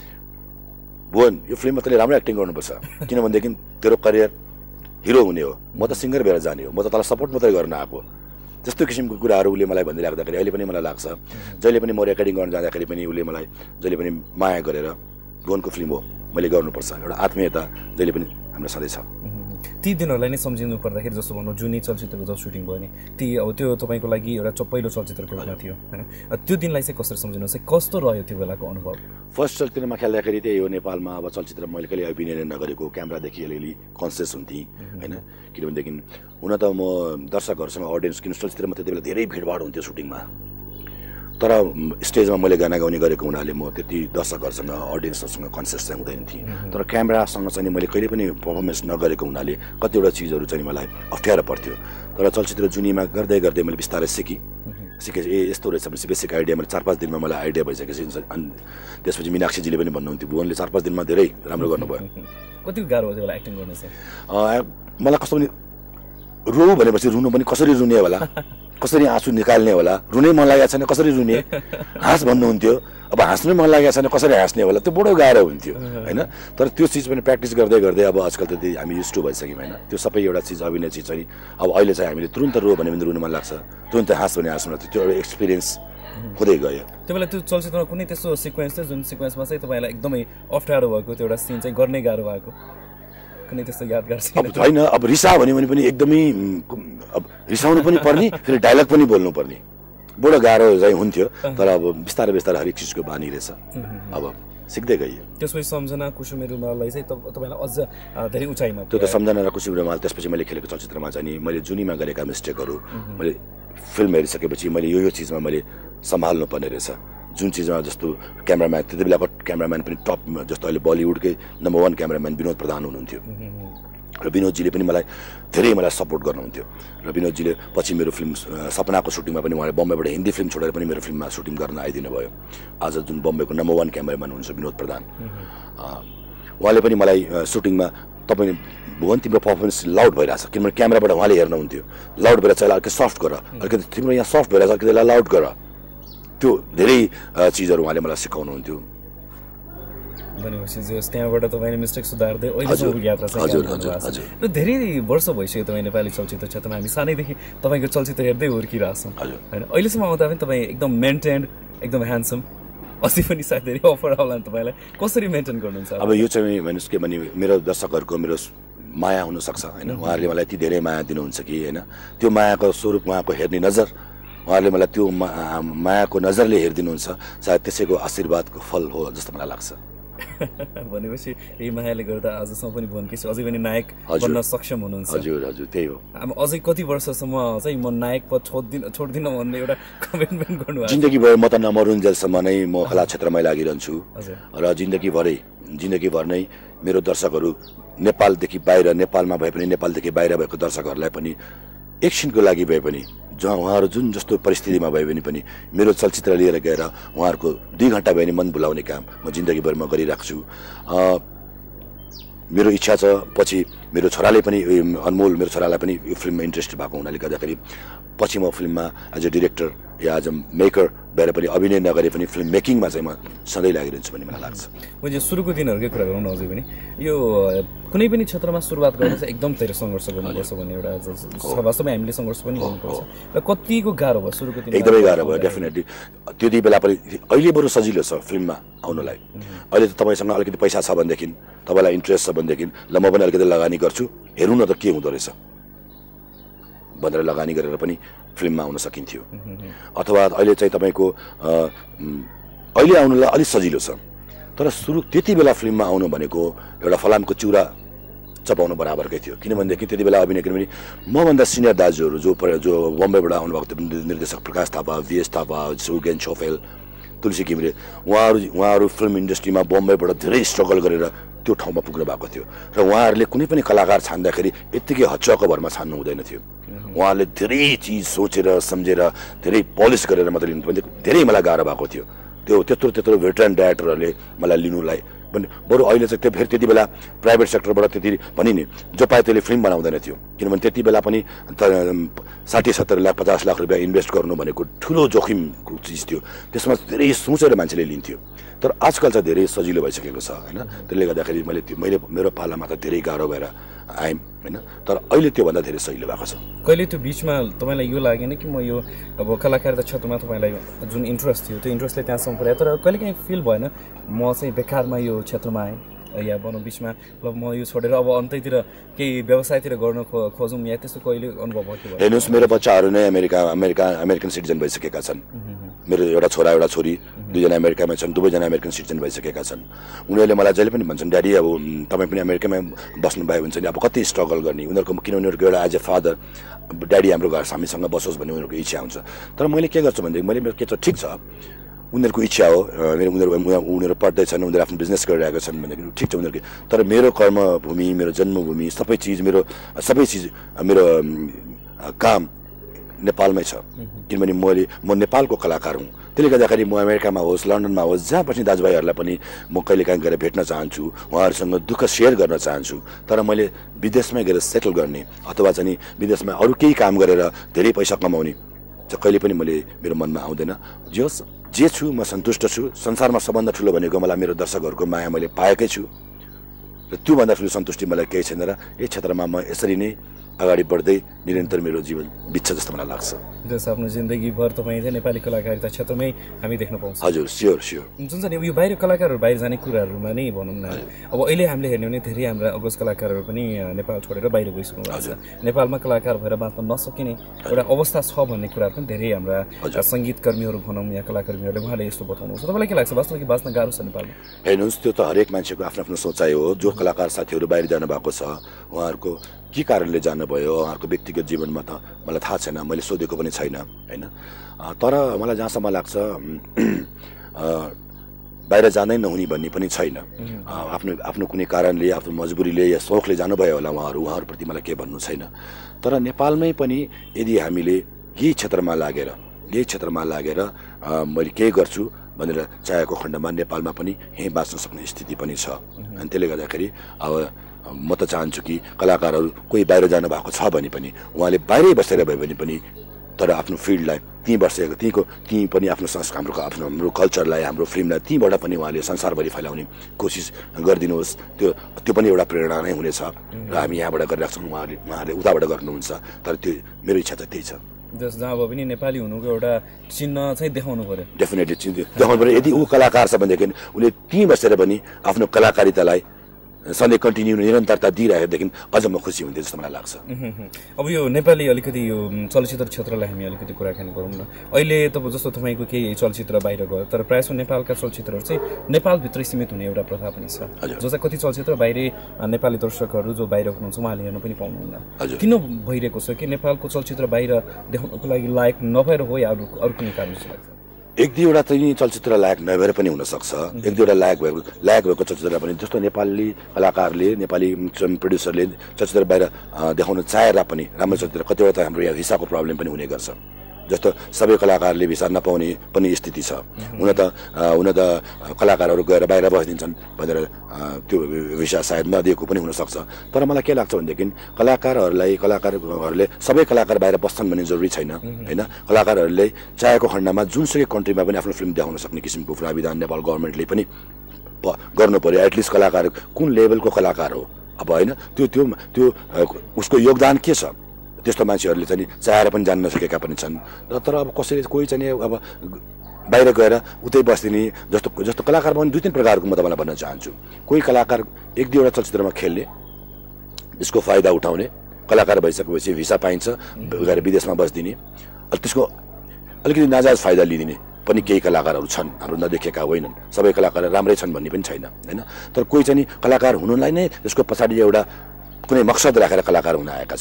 भुवन यो फिल्ममा तैँले राम्रो एक्टिङ गर्नुपर्छ, किनभनेदेखि तेरो करियर हिरो हुने हो, म त सिङ्गर भएर जाने हो, म त तँलाई सपोर्ट मात्रै गर्न आएको। त्यस्तो किसिमको कुराहरू उसले मलाई भनिराख्दाखेरि अहिले पनि मलाई लाग्छ जहिले पनि म रेकर्डिङ गर्न जाँदाखेरि पनि उसले मलाई जहिले पनि माया गरेर भुवनको फिल्म हो मैले गर्नुपर्छ, एउटा आत्मीयता जहिले पनि हाम्रो सधैँ छ। ती दिनहरूलाई नै सम्झिनु पर्दाखेरि जस्तो भनौँ जुनी चलचित्रको जब सुटिङ भयो नि ती अब त्यो तपाईँको लागि एउटा पहिलो चलचित्रको रूपमा थियो होइन, त्यो दिनलाई चाहिँ कसरी सम्झिनुहोस्, कस्तो रह्यो त्यो बेलाको अनुभव? फर्स्ट चलचित्रमा खेल्दाखेरि त्यही हो, नेपालमा अब चलचित्र मैले कहिले अभिनय नगरेको, क्यामेरादेखि अलिअलि कन्सियस हुन्थेँ होइन, किनभनेदेखि हुन त म दर्शकहरूसँग अडियन्स किन चलचित्रमा त्यति बेला धेरै भिडभाड हुन्थ्यो सुटिङमा, तर स्टेजमा मैले गाना गाउने गरेको हुनाले म त्यति दर्शकहरूसँग अडियन्सहरूसँग कन्सियस चाहिँ हुँदैन थिएँ। तर क्यामेरासँग चाहिँ मैले कहिले पनि पर्फर्मेन्स नगरेको हुनाले कतिवटा चिजहरू चाहिँ मलाई अप्ठ्यारो पर्थ्यो। तर चलचित्र जुनीमा गर्दै गर्दै मैले बिस्तारै सिकेँ यस्तो रहेछ भनेपछि बेसिक आइडिया मैले 4-5 दिनमा मलाई आइडिया भइसकेपछि अनि त्यसपछि मीनाक्षीजीले पनि भन्नुहुन्थ्यो भुवनले 4-5 दिनमा धेरै राम्रो गर्नुभयो। कति गाह्रो हो त्यो बेला एक्टिङ गर्नु चाहिँ? मलाई कस्तो पनि रो भनेपछि रुनु पनि कसरी रुने होला, कसरी आँसु निकाल्ने होला, रुनै मन लागेको छैन कसरी रुने, हाँस भन्नुहुन्थ्यो, अब हाँस्नै मन लागेको छैन कसरी हाँस्ने होला, त्यो बडो गाह्रो हुन्थ्यो होइन। तर त्यो चिज पनि प्र्याक्टिस गर्दै गर्दै अब आजकल त हामी युज टु भइसक्यौँ होइन, त्यो सबै एउटा चिज अभिनय चिज चाहिँ अब अहिले चाहिँ हामीले तुरन्त रो भने पनि रुनु मन लाग्छ, तुरन्त हाँस भने हाँस्नु लाग्छ, त्यो एउटा एक्सपिरियन्स हुँदै गयो। त्यो बेला त्यो चलचित्रमा कुनै त्यस्तो सिक्वेन्स थियो जुन सिक्वेन्समा चाहिँ तपाईँलाई एकदमै अप्ठ्यारो भएको त्यो एउटा सिन चाहिँ गर्नै गाह्रो भएको कुनै त्यस्तो यादगार छैन? अब रिसा भन्यो भने पनि एकदमै अब रिसाउनु पनि पर्ने फेरि डायलग पनि बोल्नु पर्ने, बडो गाह्रो चाहिँ हुन्थ्यो। तर अब बिस्तारै बिस्तारै हरेक चिजको बानी रहेछ, अब सिक्दै गइयो। त्यसपछि सम्झना कुसुमे रुमाललाई चाहिँ तपाईँलाई अझ धेरै उचाइमा त्यो त सम्झना र कुसुमे रुमाल त्यसपछि मैले खेलेको चलचित्रमा चाहिँ नि मैले जुनीमा गरेका मिस्टेकहरू मैले फिल्म हेरिसकेपछि मैले यो चिजमा मैले सम्हाल्नु पर्ने रहेछ। जुन चिजमा जस्तो क्यामेराम्यान त्यति बेलाको क्यामेराम्यान पनि टप, जस्तो अहिले बलिउडकै नम्बर 1 क्यामेराम्यान विनोद प्रधान हुनुहुन्थ्यो र विनोदजीले पनि धेरै मलाई सपोर्ट गर्नुहुन्थ्यो र विनोदजीले पछि मेरो फिल्म सपनाको सुटिङमा पनि उहाँले बम्बईबाट हिन्दी फिल्म छोडेर पनि मेरो फिल्ममा सुटिङ गर्न आइदिनु भयो। आज जुन बम्बईको नम्बर 1 क्यामेराम्यान हुनुहुन्छ विनोद प्रधान, उहाँले पनि मलाई सुटिङमा तपाईँ भुवन तिम्रो पर्फर्मेन्स लाउड भइरहेछ, किनभने क्यामेराबाट उहाँले हेर्नुहुन्थ्यो लाउड भएर चाहिँ अलिकति सफ्ट गर, अलिकति तिम्रो यहाँ सफ्ट भइरहेछ अलिकति लाउड गर, त्यो धेरै चिजहरू उहाँले मलाई सिकाउनुहुन्थ्यो। भनेपछि त्यहाँबाट तपाईँले मिस्टेक सुधार्दै अहिलेसम्मको यात्रा चाहिँ धेरै वर्ष भइसक्यो तपाईँ नेपाली चलचित्र क्षेत्रमा, हामी सानैदेखि तपाईँको चलचित्र हेर्दै हुर्किरहेछौँ होइन, अहिलेसम्म आउँदा पनि तपाईँ एकदम मेन्टेन्ड एकदम ह्यान्डसम, अस्ति पनि सायद धेरै अफर आउला तपाईँलाई, कसरी मेन्टेन गर्नुहुन्छ? अब यो चाहिँ भन्नुहोस् के भने मेरो दर्शकहरूको मेरो माया हुनसक्छ होइन, उहाँहरूले मलाई यति धेरै माया दिनुहुन्छ कि होइन, त्यो मायाको स्वरूप उहाँको हेर्ने नजर, उहाँहरूले मलाई त्यो मायाको नजरले हेरिदिनुहुन्छ, सायद त्यसैको आशीर्वादको फल हो जस्तो मलाई लाग्छ। भनेपछि यही मायाले गर्दा आजसम्म पनि भुवन केसी अझै पनि नायक बन्न सक्षम हुनुहुन्छ? हजुर हजुर त्यही हो। अब अझै कति वर्षसम्म चाहिँ म नायक पद छोड्दिनँ भन्ने एउटा कमिटमेन्ट गर्नुभएको? जिन्दगीभर म त नमरुन्जेलसम्म नै म कला क्षेत्रमै लागिरहन्छु र जिन्दगीभर नै मेरो दर्शकहरू नेपालदेखि बाहिर, नेपालमा भए पनि नेपालदेखि बाहिर भएको दर्शकहरूलाई पनि एकछिनको लागि भए पनि जहाँ उहाँहरू जुन जस्तो परिस्थितिमा भए पनि मेरो चलचित्र लिएर गएर उहाँहरूको 2 घन्टा भए पनि मन भुलाउने काम म जिन्दगीभर म गरिराख्छु। मेरो इच्छा छ पछि मेरो छोराले पनि अनमोल मेरो छोरालाई पनि यो फिल्ममा इन्ट्रेस्ट भएको हुनाले गर्दाखेरि पछि म फिल्ममा एज अ डिरेक्टर या एज अ मेकर भएर पनि अभिनय नगरे पनि फिल्म मेकिङमा चाहिँ म सधैँ लागिरहन्छु भन्ने मलाई लाग्छ। मैले सुरुको दिनहरूकै कुरा गरौँ न अझै पनि, यो कुनै पनि क्षेत्रमा सुरुवात गर्दा चाहिँ एकदम धेरै सङ्घर्ष गर्नुपर्छ भन्ने एउटा वास्तवमै हामीले सङ्घर्ष पनि गर्नुपर्छ र कतिको गाह्रो भयो सुरुको दिन? एकदमै गाह्रो भयो डेफिनेटली, त्यति बेला पनि। अहिले बरु सजिलो छ फिल्ममा आउनलाई, अहिले त तपाईँसँग अलिकति पैसा छ भनेदेखि, तपाईँलाई इन्ट्रेस्ट छ भनेदेखि ल म पनि अलिकति लगानी गर्छु हेरौँ न त के हुँदो रहेछ भनेर लगानी गरेर पनि फिल्ममा आउन सकिन्थ्यो। अथवा अहिले चाहिँ तपाईँको अहिले आउनुलाई अलिक सजिलो छ, तर सुरु त्यति बेला फिल्ममा आउनु भनेको एउटा फलामको चिउरा चपाउनु बराबरकै थियो, किनभनेदेखि त्यति बेला अभिनय किनभने मभन्दा सिनियर दाजुहरू जो बम्बईबाट आउनुभएको थियो निर्देशक प्रकाश थापा, VS थापा, सुगेन छोफेल, तुलसी घिमिरे उहाँहरू फिल्म इन्डस्ट्रीमा बम्बईबाट धेरै स्ट्रगल गरेर त्यो ठाउँमा पुग्नु भएको थियो र उहाँहरूले कुनै पनि कलाकार छान्दाखेरि यत्तिकै हच्चको भरमा छान्नु हुँदैन थियो उहाँहरूले धेरै चिज सोचेर सम्झेर धेरै पलिस गरेर मात्रै लिनु पनि धेरै मलाई गाह्रो भएको थियो त्यत्रो भेटरन डाइरेक्टरहरूले मलाई लिनुलाई पनि बरु अहिले चाहिँ त्यो फेरि त्यति बेला प्राइभेट सेक्टरबाट त्यति भनि नि जो पाए त्यसले फिल्म बनाउँदैन थियो किनभने त्यति बेला पनि 60-70 लाख 50 लाख रुपियाँ इन्भेस्ट गर्नु भनेको ठुलो जोखिमको चिज थियो त्यसमा धेरै सोचेर मान्छेले लिन्थ्यो तर आजकल चाहिँ धेरै सजिलो भइसकेको छ होइन त्यसले गर्दाखेरि मैले मेरो पालामा त धेरै गाह्रो भएर आएँ होइन तर अहिले त्योभन्दा धेरै सजिलो भएको छ कहिले त्यो बिचमा तपाईँलाई यो लागेन कि म यो अब कलाकारिता क्षेत्रमा तपाईँलाई जुन इन्ट्रेस्ट थियो त्यो इन्ट्रेस्टले त्यहाँसम्म पुर्यायो तर कहिले काहीँ फिल भएन म चाहिँ बेकारमा यो क्षेत्रमा आएँ या भनौँ बिचमा म यो छोडेर अब अन्तैतिर केही व्यवसायतिर गर्न खोजौँ या त्यस्तो कहिले अनुभव भयो हेर्नुहोस् मेरो बच्चाहरू नै अमेरिकन सिटिजन भइसकेका छन् मेरो एउटा छोरा एउटा छोरी दुईजना अमेरिकामा छन् दुवैजना अमेरिकन सिटिजन भइसकेका छन् उनीहरूले मलाई जहिले पनि भन्छन् ड्याडी अब तपाईँ पनि अमेरिकामै बस्नुभयो हुन्छ नि अब कति स्ट्रगल गर्ने उनीहरूको किनभने उनीहरूको एउटा एज ए फादर ड्याडी हाम्रो घर हामीसँग बसोस् भन्ने उनीहरूको इच्छा हुन्छ तर मैले के गर्छु भनेदेखि मैले के छ ठिक छ उनीहरूको इच्छा हो उनीहरू पढ्दैछन् उनीहरू आफ्नो बिजनेस गरिरहेका छन् भनेदेखि ठिक छ उनीहरूको तर मेरो कर्मभूमि मेरो जन्मभूमि सबै चिज मेरो काम नेपालमै छ किनभने म नेपालको कलाकार हुँ त्यसले गर्दाखेरि म अमेरिकामा होस् लन्डनमा होस् जहाँ पनि दाजुभाइहरूलाई पनि म कहिलेकाहीँ गएर भेट्न चाहन्छु उहाँहरूसँग दुःख सेयर गर्न चाहन्छु तर मैले विदेशमै गएर सेटल गर्ने अथवा चाहिँ विदेशमा अरू केही काम गरेर धेरै पैसा कमाउने चाहिँ कहिले पनि मेरो मनमा आउँदैन जे छु म सन्तुष्ट छु संसारमा सबभन्दा ठुलो भनेको मलाई मेरो दर्शकहरूको माया मैले पाएकै छु र त्योभन्दा ठुलो सन्तुष्टि मलाई केही छैन र यस क्षेत्रमा म यसरी नै अगाडि बढ्दै निरन्तर मेरो जीवन बित्छ जस्तो मलाई लाग्छ जस आफ्नो जिन्दगीभर तपाईँ चाहिँ नेपाली कलाकारिता क्षेत्रमै हामी देख्न पाउँछौँ हजुर स्योर जुन चाहिँ यो बाहिर कलाकारहरू बाहिर जाने कुराहरूमा नै भनौँ न अब अहिले हामीले हेर्ने भने धेरै हाम्रा अग्रज कलाकारहरू पनि नेपाल छोडेर बाहिर गइसक्नु भएको छ नेपालमा कलाकार भएर बाँच्न नसकिने एउटा अवस्था छ भन्ने कुराहरू पनि धेरै हाम्रा सङ्गीतकर्मीहरू भनौँ या कलाकर्मीहरूले उहाँले यस्तो बताउनुहुन्छ तपाईँलाई के लाग्छ वास्तवमा कि बाँच्न गाह्रो छ नेपालमा हेर्नुहोस् त्यो त हरेक मान्छेको आफ्नो आफ्नो सोचाइ हो जो कलाकार साथीहरू बाहिर जानुभएको छ उहाँहरूको के कारणले जानुभयो उहाँहरूको व्यक्तिगत जीवनमा त मलाई थाहा छैन मैले सोधेको पनि छैन होइन तर मलाई जहाँसम्म लाग्छ बाहिर जाँदै नहुने भन्ने पनि छैन आफ्नो कुनै कारणले आफ्नो मजबुरीले या सोखले जानुभयो होला उहाँहरूप्रति मलाई के भन्नु छैन तर नेपालमै पनि यदि हामीले यही क्षेत्रमा लागेर मैले केही गर्छु भनेर चाहेको खण्डमा नेपालमा पनि यहीँ बाँच्न सक्ने स्थिति पनि छ अनि त्यसले गर्दाखेरि अब म त चाहन्छु कि कलाकारहरू कोही बाहिर जानु भएको छ भने पनि उहाँले बाहिरै बसेर भए भने पनि तर आफ्नो फिल्डलाई त्यहीँ बसेको त्यहीँ पनि हाम्रो कल्चरलाई हाम्रो फिल्मलाई त्यहीँबाट पनि उहाँले संसारभरि फैलाउने कोसिस गरिदिनुहोस् त्यो पनि एउटा प्रेरणा नै हुनेछ र हामी यहाँबाट गरिरहेको छौँ उहाँहरूले उताबाट गर्नुहुन्छ तर त्यो मेरो इच्छा चाहिँ त्यही छ जहाँ अब पनि नेपाली हुनुको एउटा चिन्ह चाहिँ देखाउनु पर्यो डेफिनेटली चिन्ह देखाउनु पर्यो यदि ऊ कलाकार छ भनेदेखि उसले त्यहीँ बसेर पनि आफ्नो कलाकारितालाई सधैँ कन्टिन्यू निरन्तरता दिइरहेदेखि अझ म खुसी हुन्थेँ जस्तो मलाई लाग्छ अब यो नेपाली अलिकति यो चलचित्र क्षेत्रलाई हामी अलिकति कुराकानी गरौँ न अहिले जस्तो तपाईँको केही चलचित्र बाहिर गयो तर प्रायः नेपालका चलचित्रहरू चाहिँ नेपालभित्रै सीमित हुने एउटा प्रथा पनि छ जो चाहिँ कति चलचित्र बाहिरै नेपाली दर्शकहरू जो बाहिर हुनुहुन्छ उहाँले हेर्न पनि पाउनुहुन्न किन भइरहेको छ कि नेपालको चलचित्र बाहिर देखाउनको लागि लायक नभएर हो या अरू कुनै कारण जस्तो लाग्छ एक दुईवटा चाहिँ चलचित्र लायक नभएर पनि हुनसक्छ एक दुईवटा लायक भएको चलचित्र पनि जस्तो नेपाली कलाकारले नेपाली प्रड्युसरले चलचित्र बाहिर देखाउन चाहेर पनि राम्रो चलचित्र कतिवटा हाम्रो यहाँ भिसाको प्रब्लम पनि हुने गर्छ जस्तो सबै कलाकारले भिसा नपाउने पनि स्थिति छ हुन त कलाकारहरू गएर बाहिर बसिदिन्छन् भनेर त्यो भिसा सायद नदिएको पनि हुनसक्छ तर मलाई के लाग्छ भनेदेखि कलाकारहरूले सबै कलाकार बाहिर बस्छन् भन्ने जरुरी छैन होइन कलाकारहरूले चाहेको खण्डमा जुनसुकै कन्ट्रीमा पनि आफ्नो फिल्म देखाउन सक्ने किसिमको प्राविधान नेपाल गभर्मेन्टले पनि गर्नु पर्यो एटलिस्ट कलाकार कुन लेभलको कलाकार हो अब होइन त्यो उसको योगदान के छ त्यस्तो मान्छेहरूले चाहिँ चाहेर पनि जान्न नसकेका पनि छन् तर अब कसैले कोही चाहिँ अब बाहिर गएर उतै बस्दिने जस्तो कलाकार पनि दुई तीन प्रकारको म तपाईँलाई भन्न चाहन्छु कोही कलाकार एक दुईवटा चलचित्रमा खेल्ने त्यसको फाइदा उठाउने कलाकार भइसकेपछि भिसा पाइन्छ गएर विदेशमा बस्दिने त्यसको अलिकति नाजायज फाइदा लिदिने पनि केही कलाकारहरू छन् हाम्रो नदेखेका होइनन् सबै कलाकार राम्रै छन् भन्ने पनि छैन होइन तर कोही चाहिँ कलाकार हुनुलाई नै त्यसको पछाडि एउटा कुनै मकसद राखेर कलाकार हुन आएका छन्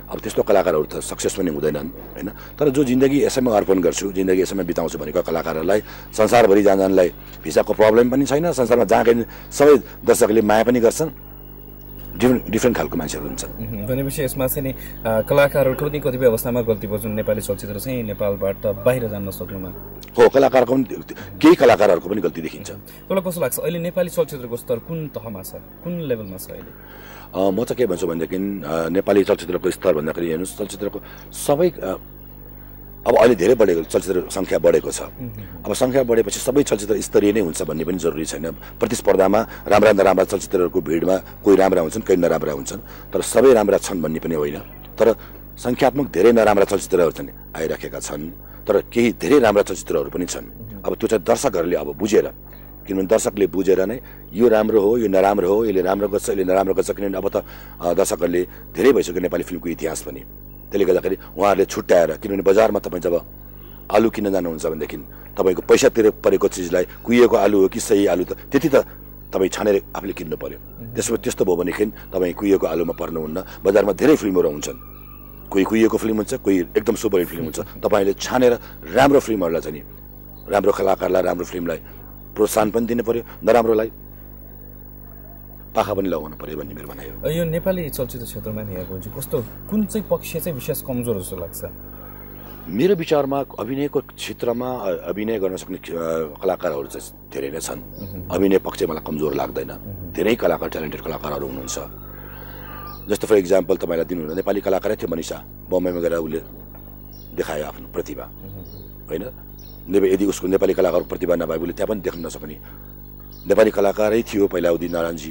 अब त्यस्तो कलाकारहरू त सक्सेस पनि हुँदैनन् हैन तर जो जिन्दगी यसैमा अर्पण गर्छु जिन्दगी यसैमा बिताउँछु भनेको कलाकारहरूलाई संसारभरि जानलाई भिसाको प्रब्लम पनि छैन संसारमा जहाँ गए सबै दर्शकले माया पनि गर्छन् डिफ्रेन्ट खालको मान्छेहरू हुन्छन् भनेपछि यसमा चाहिँ नि कलाकारहरूको पनि कतिपय अवस्थामा गल्ती पर्छन् नेपाली चलचित्र चाहिँ नेपालबाट बाहिर जान सक्नुमा हो कलाकारको पनि केही कलाकारहरूको पनि गल्ती देखिन्छ मलाई कस्तो लाग्छ अहिले नेपाली चलचित्रको स्तर कुन तहमा छ कुन लेभलमा छ अहिले म चाहिँ के भन्छु भनेदेखि नेपाली चलचित्रको स्तर भन्दाखेरि हेर्नुहोस् चलचित्रको सबै अब अहिले धेरै बढेको चलचित्र सङ्ख्या बढेको छ अब सङ्ख्या बढेपछि सबै चलचित्र स्तरीय नै हुन्छ भन्ने पनि जरुरी छैन प्रतिस्पर्धामा राम्रा नराम्रा चलचित्रहरूको भिडमा कोही राम्रा हुन्छन् कोही नराम्रा हुन्छन् तर सबै राम्रा छन् भन्ने पनि होइन तर सङ्ख्यात्मक धेरै नराम्रा चलचित्रहरू चाहिँ आइराखेका छन् तर केही धेरै राम्रा चलचित्रहरू पनि छन् अब त्यो चाहिँ दर्शकहरूले अब बुझेर किनभने दर्शकले बुझेर नै यो राम्रो हो यो नराम्रो हो यसले राम्रो गर्छ यसले नराम्रो गर्छ किनभने अब त दर्शकहरूले धेरै भइसक्यो नेपाली फिल्मको इतिहास पनि त्यसले गर्दाखेरि उहाँहरूले छुट्याएर किनभने बजारमा तपाईँ जब आलु किन्न जानुहुन्छ भनेदेखि तपाईँको पैसातिर परेको चिजलाई कुहिएको आलु हो कि सही आलु त त्यति त तपाईँ छानेर आफूले किन्नु पर्यो त्यसो त्यस्तो भयो भनेदेखि तपाईँ कुहिएको आलुमा पर्नुहुन्न बजारमा धेरै फिल्महरू हुन्छन् कोही कुहिएको फिल्म हुन्छ कोही एकदम सुपर हिट फिल्म हुन्छ तपाईँले छानेर राम्रो फिल्महरूलाई चाहिँ नि राम्रो कलाकारलाई राम्रो फिल्मलाई प्रोत्साहन पनि दिनु पर्यो नराम्रोलाई पाखा पनि लगाउनु पर्यो भन्ने मेरो भनाइ हो यो नेपाली चलचित्र क्षेत्रमा नि हेर्नु हुन्छ कस्तो कुन चाहिँ पक्ष चाहिँ विशेष कमजोर जस्तो लाग्छ मेरो विचारमा अभिनयको क्षेत्रमा अभिनय गर्न सक्ने कलाकारहरू चाहिँ धेरै नै छन् अभिनय पक्ष मलाई कमजोर लाग्दैन धेरै कलाकार ट्यालेन्टेड कलाकारहरू हुनुहुन्छ जस्तो फर इक्जाम्पल तपाईँलाई दिनुहुन्छ नेपाली कलाकारै थियो मनिषा बम्बईमा गएर उसले देखायो आफ्नो प्रतिभा होइन यदि उसको नेपाली कलाकारको प्रतिभा नभए उसले त्यहाँ पनि देख्न नसक्ने नेपाली कलाकारै थियो पहिला उदित नारायणजी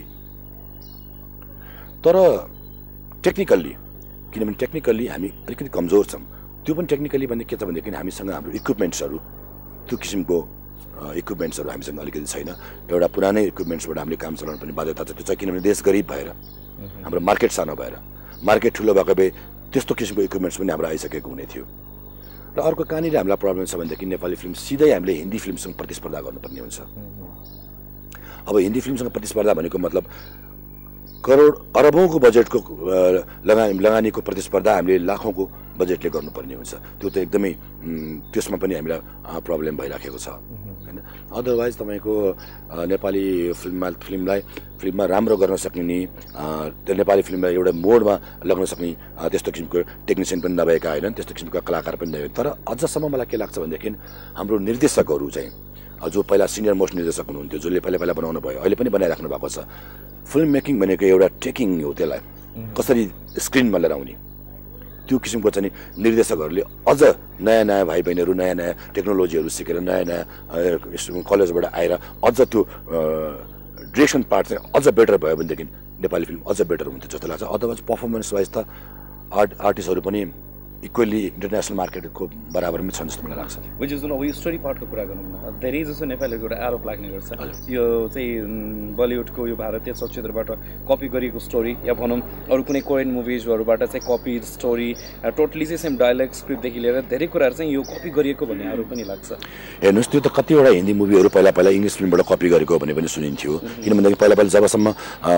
तर टेक्निकल्ली किनभने टेक्निकल्ली हामी अलिकति कमजोर छौँ त्यो पनि टेक्निकली भने के छ भनेदेखि हामीसँग हाम्रो इक्विपमेन्ट्सहरू त्यो किसिमको इक्विपमेन्ट्सहरू हामीसँग अलिकति छैन एउटा पुरानै इक्विपमेन्ट्सबाट हामीले काम चलाउनु पनि बाध्यता छ त्यो चाहिँ किनभने देश गरिब भएर हाम्रो मार्केट सानो भएर मार्केट ठुलो भएको भए त्यस्तो किसिमको इक्विपमेन्ट्स पनि हाम्रो आइसकेको हुने थियो र अर्को कहाँनिर हामीलाई प्रब्लम छ भनेदेखि नेपाली फिल्म सिधै हामीले हिन्दी फिल्मसँग प्रतिस्पर्धा गर्नुपर्ने हुन्छ अब हिन्दी फिल्मसँग प्रतिस्पर्धा भनेको मतलब करोड अरबौँको बजेटको लगानीको प्रतिस्पर्धा हामीले लाखौँको बजेटले गर्नुपर्ने हुन्छ त्यो त एकदमै त्यसमा पनि हामीलाई प्रब्लम भइराखेको छ होइन अदरवाइज तपाईँको नेपाली फिल्ममा राम्रो गर्न सक्ने त्यो नेपाली फिल्मलाई एउटा मोडमा लग्न सक्ने त्यस्तो किसिमको टेक्निसियन पनि नभएका होइनन् त्यस्तो किसिमको कलाकार पनि नभए तर अझसम्म मलाई के लाग्छ भनेदेखि हाम्रो निर्देशकहरू चाहिँ जो पहिला सिनियर मोस्ट निर्देशक हुनुहुन्थ्यो जसले पहिला बनाउनु भयो अहिले पनि बनाइराख्नु भएको छ फिल्म मेकिङ भनेको एउटा टेकिङ हो त्यसलाई कसरी स्क्रिनमा लिएर आउने त्यो किसिमको चाहिँ निर्देशकहरूले अझ नयाँ भाइ बहिनीहरू नयाँ टेक्नोलोजीहरू सिकेर नयाँ कलेजबाट आएर अझ त्यो डिरेक्सन पार्ट चाहिँ अझ बेटर भयो भनेदेखि नेपाली फिल्म अझ बेटर हुन्थ्यो जस्तो लाग्छ अदरवाइज पर्फर्मेन्स वाइज त आर्टिस्टहरू पनि इक्वली इन्टरनेसनल मार्केटको बराबरमै छन् जस्तो मलाई लाग्छ जुन अब यो स्टोरी पार्टको कुरा गरौँ न धेरै जस्तो नेपालीहरूको एउटा आरोप लाग्ने गर्छ यो चाहिँ बलिउडको यो भारतीय चलचित्रबाट कपी गरिएको स्टोरी या भनौँ अरू कुनै कोरियन मुभिजहरूबाट चाहिँ कपी स्टोरी टोटली चाहिँ सेम डायलग स्क्रिप्टदेखि लिएर धेरै कुराहरू चाहिँ यो कपी गरिएको भन्ने आरोप पनि लाग्छ हेर्नुहोस् त्यो त कतिवटा हिन्दी मुभीहरू पहिला इङ्ग्लिस फिल्मबाट कपी गरेको भने पनि सुनिन्थ्यो किनभनेदेखि पहिला जबसम्म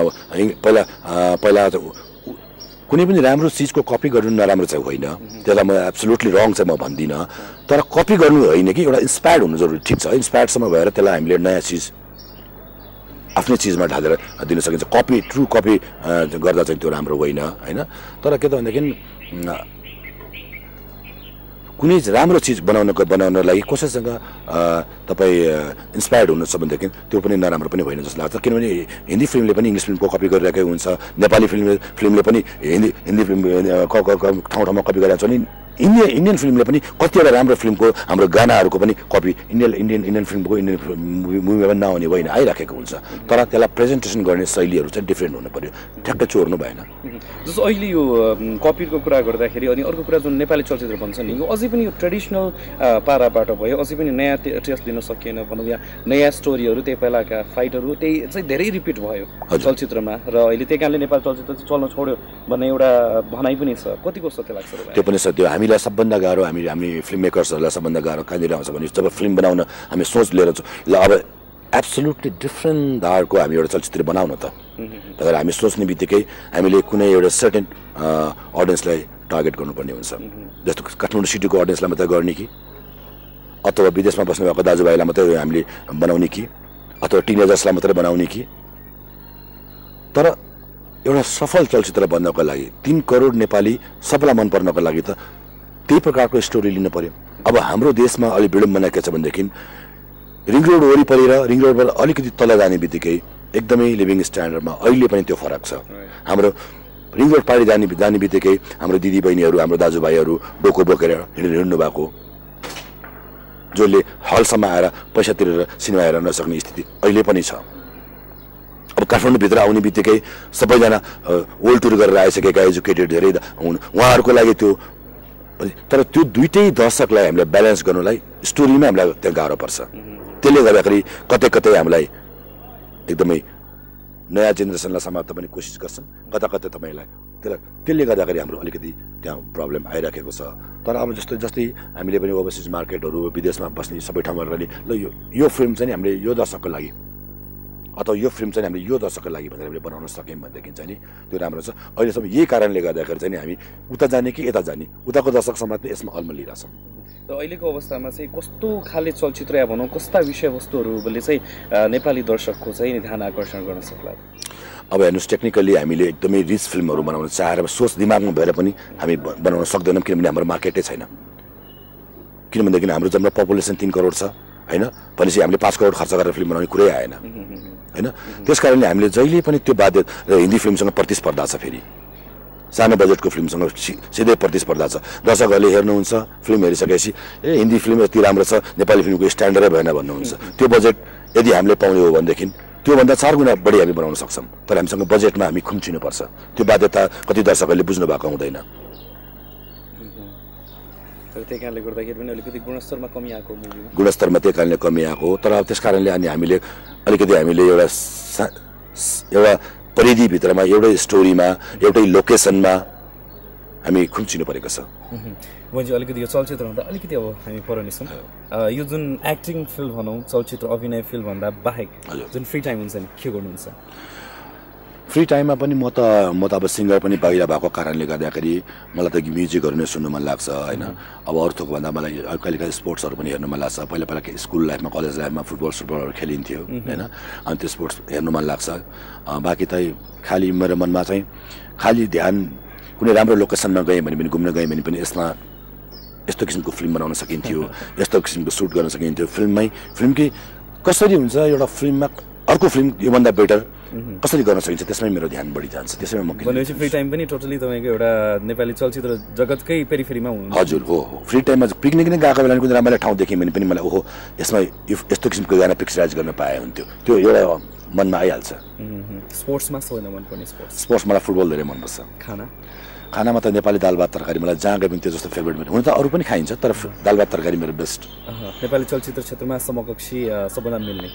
पहिला कुनै पनि राम्रो चिजको कपी गर्नु नराम्रो चाहिँ होइन त्यसलाई म एब्सोल्युटली रङ चाहिँ म भन्दिनँ तर कपी गर्नु होइन कि एउटा इन्सपायर्ड हुनु जरुरी ठिक छ इन्सपायर्डसम्म भएर त्यसलाई हामीले नयाँ चिज आफ्नै चिजमा ढालेर दिन सकिन्छ कपी ट्रु कपी गर्दा चाहिँ त्यो राम्रो होइन होइन तर के त भनेदेखि कुनै राम्रो चिज बनाउन लागि कसैसँग तपाईँ इन्सपायर्ड हुनुहुन्छ भनेदेखि त्यो पनि नराम्रो पनि होइन जस्तो लाग्छ किनभने हिन्दी फिल्मले पनि इङ्ग्लिस फिल्मको कपी गरिरहेकै हुन्छ नेपाली फिल्मले पनि हिन्दी फिल्म ठाउँ ठाउँमा कपी गरिरहेको छ नि इन्डियन फिल्मले पनि कतिवटा राम्रो फिल्मको हाम्रो गानाहरूको पनि कपी इन्डियन फिल्मको इन्डियन मुभीमा पनि नआउने होइन आइराखेको हुन्छ तर त्यसलाई प्रेजेन्टेसन गर्ने शैलीहरू चाहिँ डिफ्रेन्ट हुनु पर्यो ठ्याक्कै चोर्नु भएन जस्तो अहिले यो कपीको कुरा गर्दाखेरि अनि अर्को कुरा जुन नेपाली चलचित्र भन्छ नि यो अझै पनि यो ट्रेडिसनल पाराबाट भयो अझै पनि नयाँ टेस्ट दिन सकिएन भनौँ या नयाँ स्टोरीहरू त्यही पहिलाका फाइटहरू त्यही चाहिँ धेरै रिपिट भयो चलचित्रमा र अहिले त्यही कारणले नेपाली चलचित्र चाहिँ चल्न छोड्यो भन्ने एउटा भनाइ पनि छ कतिको सत्य लाग्छ त्यो पनि सत्य हामीलाई सबभन्दा गाह्रो हामी फिल्म मेकर्सहरूलाई सबभन्दा गाह्रो कहाँनिर आउँछ भने जब फिल्म बनाउन हामी सोच लिएर ल अब एब्सोल्युटली डिफ्रेन्ट धारको हामी एउटा चलचित्र बनाउन त तर हामी सोच्ने बित्तिकै हामीले कुनै एउटा सर्टेन अडियन्सलाई टार्गेट गर्नुपर्ने हुन्छ जस्तो काठमाडौँ सिटीको अडियन्सलाई मात्रै गर्ने कि अथवा विदेशमा बस्नुभएको दाजुभाइलाई मात्रै हामीले बनाउने कि अथवा टिनेजर्सलाई मात्रै बनाउने कि तर एउटा सफल चलचित्र बन्नको लागि 3 करोड नेपाली सबैलाई मन पर्नको लागि त त्यही प्रकारको स्टोरी लिनु पर्यो अब हाम्रो देशमा अलि विडम्बना के छ भनेदेखि रिङ रोड वरिपरि र रिङ रोडबाट अलिकति तल जाने बित्तिकै एकदमै लिभिङ स्ट्यान्डर्डमा अहिले पनि त्यो फरक छ हाम्रो रिङ रोड पारि जाने बित्तिकै हाम्रो दिदीबहिनीहरू हाम्रो दाजुभाइहरू डोको बोकेर हिँड्नु भएको जसले हलसम्म आएर पैसा तिरेर सिनेमा हेर्न नसक्ने स्थिति अहिले पनि छ अब काठमाडौँभित्र आउने बित्तिकै सबैजना वर्ल्ड टुर गरेर आइसकेका एजुकेटेड धेरै उहाँहरूको लागि त्यो तर त्यो दुईटै दर्शकलाई हामीले ब्यालेन्स गर्नलाई स्टोरीमा हामीलाई त्यहाँ गाह्रो पर्छ त्यसले गर्दाखेरि कतै कतै हामीलाई एकदमै नयाँ जेनेरेसनलाई समात्न पनि कोसिस गर्छौँ कता कतै तपाईँलाई त्यसले गर्दाखेरि हाम्रो अलिकति त्यहाँ प्रब्लम आइराखेको छ तर अब जस्तै हामीले पनि ओभरसिज मार्केटहरू विदेशमा बस्ने सबै ठाउँमा रहने ल यो फिल्म चाहिँ हामीले यो दर्शकको लागि अथवा यो फिल्म चाहिँ हामीले यो दर्शकको लागि भनेर हामीले बनाउन सक्यौँ भनेदेखि चाहिँ नि त्यो राम्रो छ अहिलेसम्म यही कारणले गर्दाखेरि चाहिँ हामी उता जाने कि यता जाने उताको दर्शक समात्ने यसमा अलमा लिइरहेछौँ र अहिलेको अवस्थामा चाहिँ कस्तो खाले चलचित्र या भनौँ कस्ता विषयवस्तुहरूले चाहिँ नेपाली दर्शकको चाहिँ ध्यान आकर्षण गर्न सक्ला अब हेर्नुहोस् टेक्निकली हामीले एकदमै रिच फिल्महरू बनाउन चाहेर सोच दिमागमा भएर पनि हामी बनाउन सक्दैनौँ किनभने हाम्रो मार्केटै छैन किनभनेदेखि हाम्रो जम्मा पपुलेसन 3 करोड छ होइन भनेपछि हामीले 5 करोड खर्च गरेर फिल्म बनाउने कुरै आएन होइन त्यस कारणले हामीले जहिले पनि त्यो बाध्य हिन्दी फिल्मसँग प्रतिस्पर्धा छ फेरि सानो बजेटको फिल्मसँग सिधै प्रतिस्पर्धा छ दर्शकहरूले हेर्नुहुन्छ फिल्म हेरिसकेपछि हिन्दी फिल्म यति राम्रो छ नेपाली फिल्मको स्ट्यान्डर्डै भएन भन्नुहुन्छ त्यो बजेट यदि हामीले पाउने हो भनेदेखि त्योभन्दा 4 गुणा बढी हामी बनाउन सक्छौँ तर हामीसँग बजेटमा हामी खुम्चिनुपर्छ त्यो बाध्यता कति दर्शकहरूले बुझ्नु भएको हुँदैन त्यही कारणले गर्दाखेरि पनि अलिकति गुणस्तरमा कमी आएको गुणस्तरमा त्यही कारणले कमी आएको तर त्यस कारणले अनि हामीले अलिकति हामीले एउटा परिधिभित्रमा एउटै स्टोरीमा एउटै लोकेसनमा हामी खुम्चिनु परेको छ मैले अलिकति यो चलचित्रभन्दा अलिकति अब हामी पर निस्कौँ यो जुन एक्टिङ फिल्ड भनौँ चलचित्र अभिनय फिल्डभन्दा बाहेक जुन फ्री टाइम हुन्छ नि के गर्नुहुन्छ फ्री टाइममा पनि म त अब सिङ्गर पनि बाहिर भएको कारणले गर्दाखेरि मलाई त म्युजिकहरू नै सुन्नु मन लाग्छ होइन अब अरू थोक भन्दा मलाई कहिलेकाहीँ स्पोर्ट्सहरू पनि हेर्नु मन लाग्छ पहिला स्कुल लाइफमा कलेज लाइफमा फुटबलहरू खेलिन्थ्यो होइन अनि त्यो स्पोर्ट्स हेर्नु मन लाग्छ बाँकी त खालि मेरो मनमा चाहिँ खालि ध्यान कुनै राम्रो लोकेसनमा गएँ भने पनि घुम्न गएँ भने पनि यसमा यस्तो किसिमको फिल्म बनाउन सकिन्थ्यो यस्तो किसिमको सुट गर्न सकिन्थ्यो फिल्मकै कसरी हुन्छ एउटा फिल्ममा अर्को फिल्म योभन्दा बेटर कसरी गर्न सकिन्छ त्यसमै मेरो ध्यान बढी जान्छ त्यसैमा म भनेपछि फ्री टाइम पनि टोटली तपाईँको एउटा नेपाली चलचित्र जगतकै पेरिफेरीमा हुनु हजुर हो फ्री टाइममा पिकनिक नै गएको बेला कुनै राम्रो ठाउँ देखेँ भने पनि मलाई ओहो यसमा यस्तो किसिमको गाना पिक्चराइज गर्न पाए हुन्थ्यो त्यो एउटा मनमा आइहाल्छ स्पोर्ट्समा सबैभन्दा मनपर्ने स्पोर्ट्स मलाई फुटबल धेरै मनपर्छ खानामा त नेपाली दाल भात तरकारी मलाई जहाँ गए पनि त्यो जस्तो फेभरेट हुन त अरू पनि खाइन्छ तर दाल भात तरकारी मेरो बेस्ट नेपाली चलचित्र क्षेत्रमा समकक्षी सबैलाई मिल्ने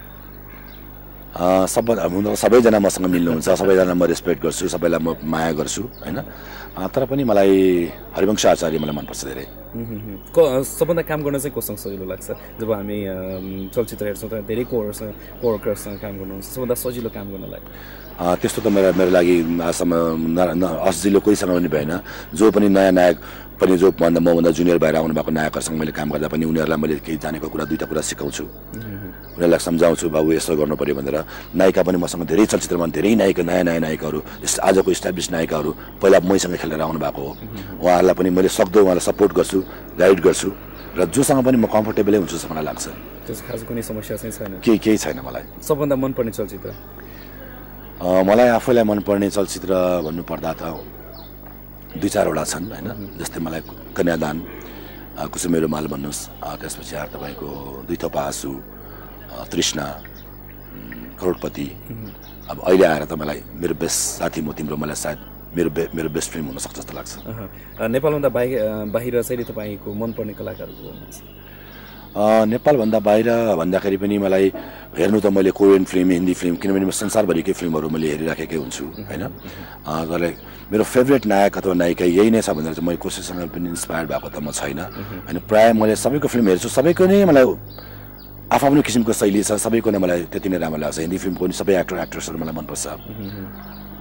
सबैजना मसँग मिल्नुहुन्छ सबैजना म रेस्पेक्ट गर्छु सबैलाई म माया गर्छु होइन तर पनि मलाई हरिवंश आचार्य मलाई मनपर्छ धेरै सबभन्दा काम गर्न चाहिँ कोसँग सजिलो लाग्छ जब हामी चलचित्र हेर्छौँ त धेरै कोवर्कर्ससँग काम गर्नुहुन्छ सबभन्दा सजिलो काम गर्नलाई त्यस्तो त मेरो लागि असजिलो कोहीसँग पनि भएन जो पनि नयाँ नायक पनि जो मभन्दा जुनियर भएर आउनु भएको नायकहरूसँग मैले काम गर्दा पनि उनीहरूलाई मैले केही जानेको कुरा 2टा कुरा सिकाउँछु उनीहरूलाई सम्झाउँछु बाबु यसो गर्नु पऱ्यो भनेर नायिका पनि मसँग धेरै चलचित्रमा धेरै नयाँ नायिकाहरू आजको इस्टाब्लिस नायिकाहरू पहिला मैसँग खेलेर आउनु भएको हो उहाँहरूलाई पनि मैले सक्दो उहाँलाई सपोर्ट गर्छु गाइड गर्छु र जोसँग पनि म कम्फर्टेबलै हुन्छु जस्तो मलाई लाग्छ त्यस खास कुनै समस्या चाहिँ छैन केही छैन मलाई सबभन्दा मनपर्ने चलचित्र मलाई आफैलाई मनपर्ने चलचित्र भन्नुपर्दा त 2-4वटा छन् होइन जस्तै मलाई कन्यादान कुसुमे रुमाल भन्नुहोस् त्यसपछि आएर तपाईँको 2 थोपा आँसु तृष्णा करोडपति अब अहिले आएर त मलाई मेरो बेस्ट साथी म तिम्रो मलाई सायद मेरो बेस्ट फिल्म हुनसक्छ जस्तो लाग्छ नेपालभन्दा बाहिर चाहिँ तपाईँको मनपर्ने कलाकारहरू हुनुहुन्छ नेपालभन्दा बाहिर भन्दाखेरि पनि मलाई हेर्नु त मैले कोरियन फिल्म हिन्दी फिल्म किनभने म संसारभरिकै फिल्महरू मैले हेरिराखेकै हुन्छु होइन तर मेरो फेभरेट नायक अथवा नायिका यही नै छ भनेर चाहिँ मैले कसैसँग पनि इन्सपायर भएको त म छैन होइन प्रायः मैले सबैको फिल्म हेर्छु सबैको नै मलाई आफ्नो किसिमको शैली छ सबैको नै मलाई त्यति नै राम्रो लाग्छ हिन्दी फिल्मको पनि सबै एक्टर एक्ट्रेसहरू मलाई मनपर्छ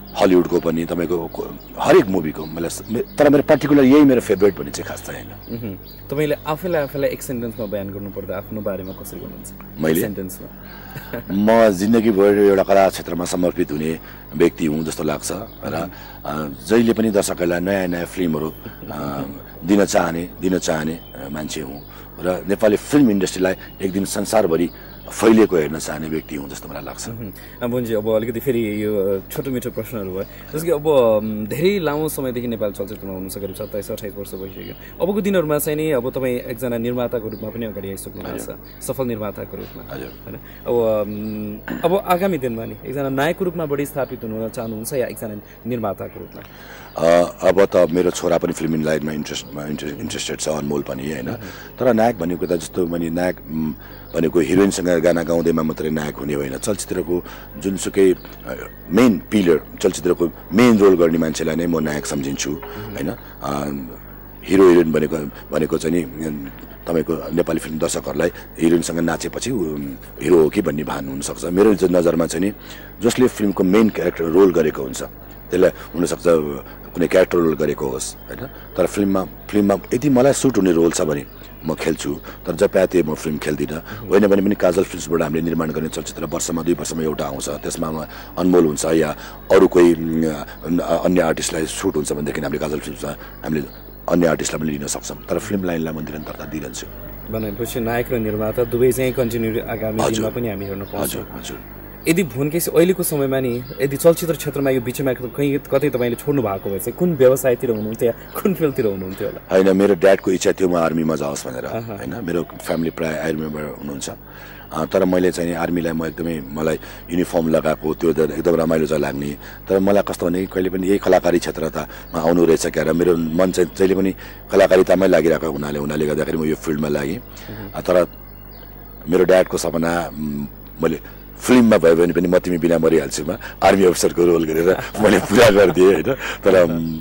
हलिउडको पनि तपाईँको हरेक मुभीको मलाई तर मेरो पर्टिकुलर यही मेरो फेभरेट भन्ने चाहिँ खास छैन तपाईँले आफैलाई एक सेन्टेन्समा बयान गर्नुपर्दा आफ्नो बारेमा कसरी गर्नुहुन्छ मैले सेन्टेन्समा म जिन्दगीभर एउटा कला क्षेत्रमा समर्पित हुने व्यक्ति हुँ जस्तो लाग्छ र जहिले पनि दर्शकहरूलाई नयाँ नयाँ फिल्महरू दिन चाहने मान्छे हुँ र नेपाली फिल्म इन्डस्ट्रीलाई एक दिन संसारभरि फैलिएको हेर्न चाहने व्यक्ति हुँ जस्तो मलाई लाग्छ भुवनजी अब अलिकति फेरि यो छोटो मिठो प्रश्नहरू भयो जस्तो कि अब धेरै लामो समयदेखि नेपाली चलचित्रमा हुनुहुन्छ करिब 27-28 वर्ष भइसक्यो अबको दिनहरूमा चाहिँ नि अब तपाईँ एकजना निर्माताको रूपमा पनि अगाडि आइसक्नु भएको छ सफल निर्माताको रूपमा होइन अब आगामी दिनमा नि एकजना नायकको रूपमा बढी स्थापित हुन चाहनुहुन्छ या एकजना निर्माताको रूपमा अब त मेरो छोरा पनि फिल्म लाइनमा इन्ट्रेस्टेड छ अनमोल पनि होइन तर नायक भनेको त जस्तो मैले नायक भनेको हिरोइनसँग गाना गाउँदैमा मात्रै नायक हुने होइन चलचित्रको जुनसुकै मेन पिलर चलचित्रको मेन रोल गर्ने मान्छेलाई नै म नायक सम्झिन्छु होइन हिरो हिरोइन भनेको चाहिँ नि तपाईँको नेपाली फिल्म दर्शकहरूलाई हिरोइनसँग नाचेपछि हिरो हो कि भन्ने भान हुनसक्छ मेरो नजरमा चाहिँ नि जसले फिल्मको मेन क्यारेक्टर रोल गरेको हुन्छ त्यसलाई हुनसक्छ कुनै क्यारेक्टर रोल गरेको होस् होइन तर फिल्ममा यदि मलाई सुट हुने रोल छ भने म खेल्छु तर जपाते म फिल्म खेल्दिनँ होइन भने पनि काजल फिल्म्सबाट हामीले निर्माण गर्ने चलचित्र वर्षमा 2 वर्षमा एउटा आउँछ त्यसमा अनमोल हुन्छ या अरू कोही अन्य आर्टिस्टलाई सुट हुन्छ भनेदेखि हामीले काजल फिल्म्समा हामीले अन्य आर्टिस्टलाई पनि लिन सक्छौँ तर फिल्म लाइनलाई म निरन्तरता दिइरहन्छु भनेपछि नायक र निर्माता दुवै चाहिँ कन्टिन्यू आगामी दिनमा पनि हामी हेर्न पाउँछौँ हजुर यदि भुवन केसी अहिलेको समयमा नि यदि चलचित्र क्षेत्रमा यो बिचमा कतै तपाईँले छोड्नु भएको भए चाहिँ कुन व्यवसायतिर हुनुहुन्थ्यो या कुन फिल्डतिर हुनुहुन्थ्यो होला होइन मेरो ड्याडको इच्छा थियो म आर्मीमा जाओस् भनेर होइन मेरो फ्यामिली प्राय आर्मीमा हुनुहुन्छ तर मैले चाहिँ आर्मीलाई मलाई युनिफर्म लगाएको त्यो एकदम रमाइलो चाहिँ लाग्ने तर मलाई कस्तो भने कहिले पनि यही कलाकारी क्षेत्रमा आउनु रहेछ क्या मेरो मन चाहिँ जहिले पनि कलाकारितामै लागिरहेको हुनाले गर्दाखेरि म यो फिल्डमा लागेँ तर मेरो ड्याडको सपना मैले फिल्ममा भयो भने पनि म तिमी बिना मरिहाल्छु आर्मी अफिसरको रोल गरेर मैले पुरा गरिदिएँ होइन तर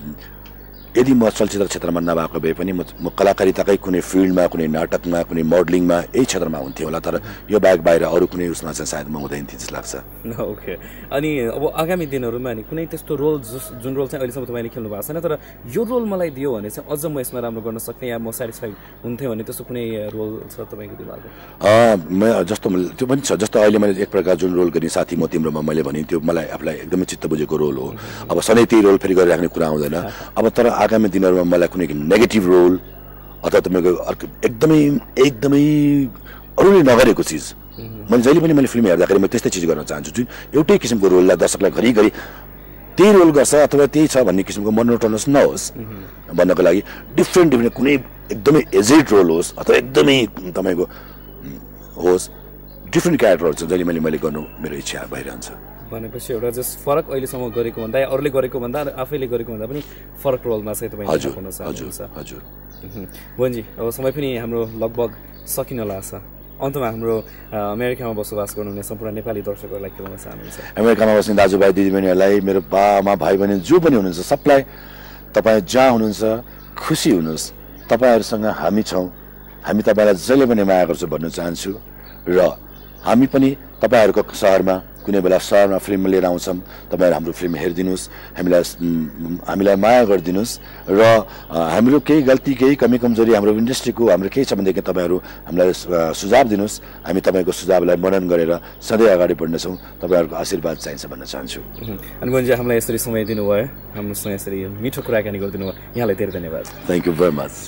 यदि म चलचित्र क्षेत्रमा नभएको भए पनि म कलाकारिताकै कुनै फिल्डमा कुनै नाटकमा कुनै मोडलिङमा यही क्षेत्रमा हुन्थेँ होला तर यो बाहेक बाहिर अरू कुनै उसमा चाहिँ सायद म हुँदैन थिएँ जस्तो लाग्छ ओके अनि अब आगामी दिनहरूमा नि कुनै त्यस्तो रोल जुन रोल चाहिँ अहिलेसम्म तपाईँले खेल्नु भएको छैन तर यो रोल मलाई दियो भने चाहिँ अझ म यसमा राम्रो गर्न सक्थेँ या म सेटिस्फाइड हुन्थेँ भने त्यस्तो कुनै रोल छ तपाईँको दिमागमा जस्तो त्यो पनि छ जस्तो अहिले मैले एक प्रकार जुन रोल गर्ने साथी म तिम्रोमा मैले भने त्यो मलाई आफूलाई एकदमै चित्त बुझेको रोल हो अब सधैँ त्यही रोल फेरि गरिराख्ने कुरा आउँदैन अब तर आगामी दिनहरूमा मलाई कुनै नेगेटिभ रोल अथवा तपाईँको एकदमै अरूले नगरेको चिज मैले जहिले पनि मैले फिल्म हेर्दाखेरि म त्यस्तै चिज गर्न चाहन्छु जुन एउटै किसिमको रोललाई दर्शकलाई घरिघरि त्यही रोल गर्छ अथवा त्यही छ भन्ने किसिमको मोनोटोनस नहोस् भन्नको लागि डिफ्रेन्ट कुनै एकदमै एजेड रोल होस् अथवा एकदमै तपाईँको होस् डिफ्रेन्ट क्यारेक्टरहरू छ जहिले मैले गर्नु मेरो इच्छा भइरहन्छ भनेपछि एउटा जस्ट फरक अहिलेसम्म गरेको भन्दा या अरूले गरेको भन्दा आफैले गरेको भन्दा पनि फरक रोलमा चाहिँ तपाईँ गर्न चाहनुहुन्छ हजुर भुवनजी अब समय पनि हाम्रो लगभग सकिन लाग्छ अन्तमा हाम्रो अमेरिकामा बसोबास गर्नुहुने सम्पूर्ण नेपाली दर्शकहरूलाई के भन्न चाहनुहुन्छ अमेरिकामा बस्ने दाजुभाइ दिदीबहिनीहरूलाई मेरो बामा भाइ बहिनी जो पनि हुनुहुन्छ सबलाई तपाईँ जहाँ हुनुहुन्छ खुसी हुनुहोस् तपाईँहरूसँग हामी छौँ हामी तपाईँलाई जहिले पनि माया गर्छौँ भन्न चाहन्छु र हामी पनि तपाईँहरूको सहरमा कुनै बेला सहरमा फिल्म लिएर आउँछौँ तपाईँहरू हाम्रो फिल्म हेरिदिनुहोस् हामीलाई माया गरिदिनुहोस् र हाम्रो केही गल्ती केही कमी कमजोरी हाम्रो इन्डस्ट्रीको हाम्रो केही छ भनेदेखि तपाईँहरू हामीलाई सुझाव दिनुहोस् हामी तपाईँको सुझावलाई मनन गरेर सधैँ अगाडि बढ्नेछौँ तपाईँहरूको आशीर्वाद चाहिन्छ भन्न चाहन्छु अनि भन्छ हामीलाई यसरी समय दिनुभयो हाम्रोसँग यसरी मिठो कुराकानी गरिदिनु भयो यहाँलाई धेरै धन्यवाद थ्याङ्क यू भेरी मच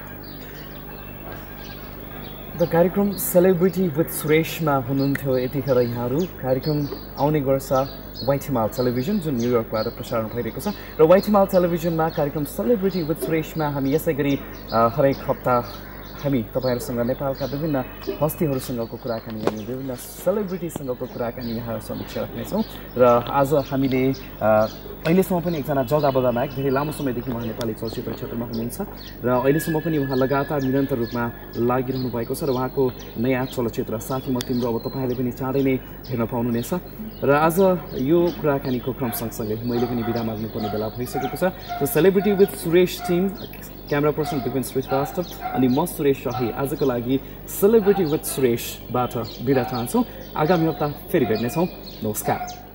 कार्यक्रम सेलिब्रिटी विथ सुरेशमा हुनुहुन्थ्यो यतिखेर यहाँहरू कार्यक्रम आउने गर्छ व्हाइट हिमाल टेलिभिजन जुन न्युयोर्कबाट प्रसारण भइरहेको छ र व्हाइट हिमाल टेलिभिजनमा कार्यक्रम सेलिब्रिटी विथ सुरेशमा हामी यसै गरी हरेक हप्ता हामी तपाईँहरूसँग नेपालका विभिन्न हस्तीहरूसँगको कुराकानी गर्ने विभिन्न सेलिब्रिटीसँगको कुराकानी यहाँ समीक्षा राख्नेछौँ र आज हामीले अहिलेसम्म पनि एकजना जग्गा नायक धेरै लामो समयदेखि उहाँ नेपाली चलचित्र क्षेत्रमा हुनुहुन्छ र अहिलेसम्म पनि उहाँ लगातार निरन्तर रूपमा लागिरहनु भएको छ र उहाँको नयाँ चलचित्र साथी म तिम्रो अब तपाईँहरूले पनि चाँडै नै हेर्न पाउनुहुनेछ र आज यो कुराकानीको क्रम सँगसँगै मैले पनि बिदा माग्नुपर्ने बेला भइसकेको छ र celebrity with Suresh team camera person Bhuwan Shrivastava अनि म सुरेश शाही आजको लागि सेलिब्रिटी विथ सुरेशबाट बिदा चाहन्छौँ आगामी हप्ता फेरि भेट्नेछौँ नमस्कार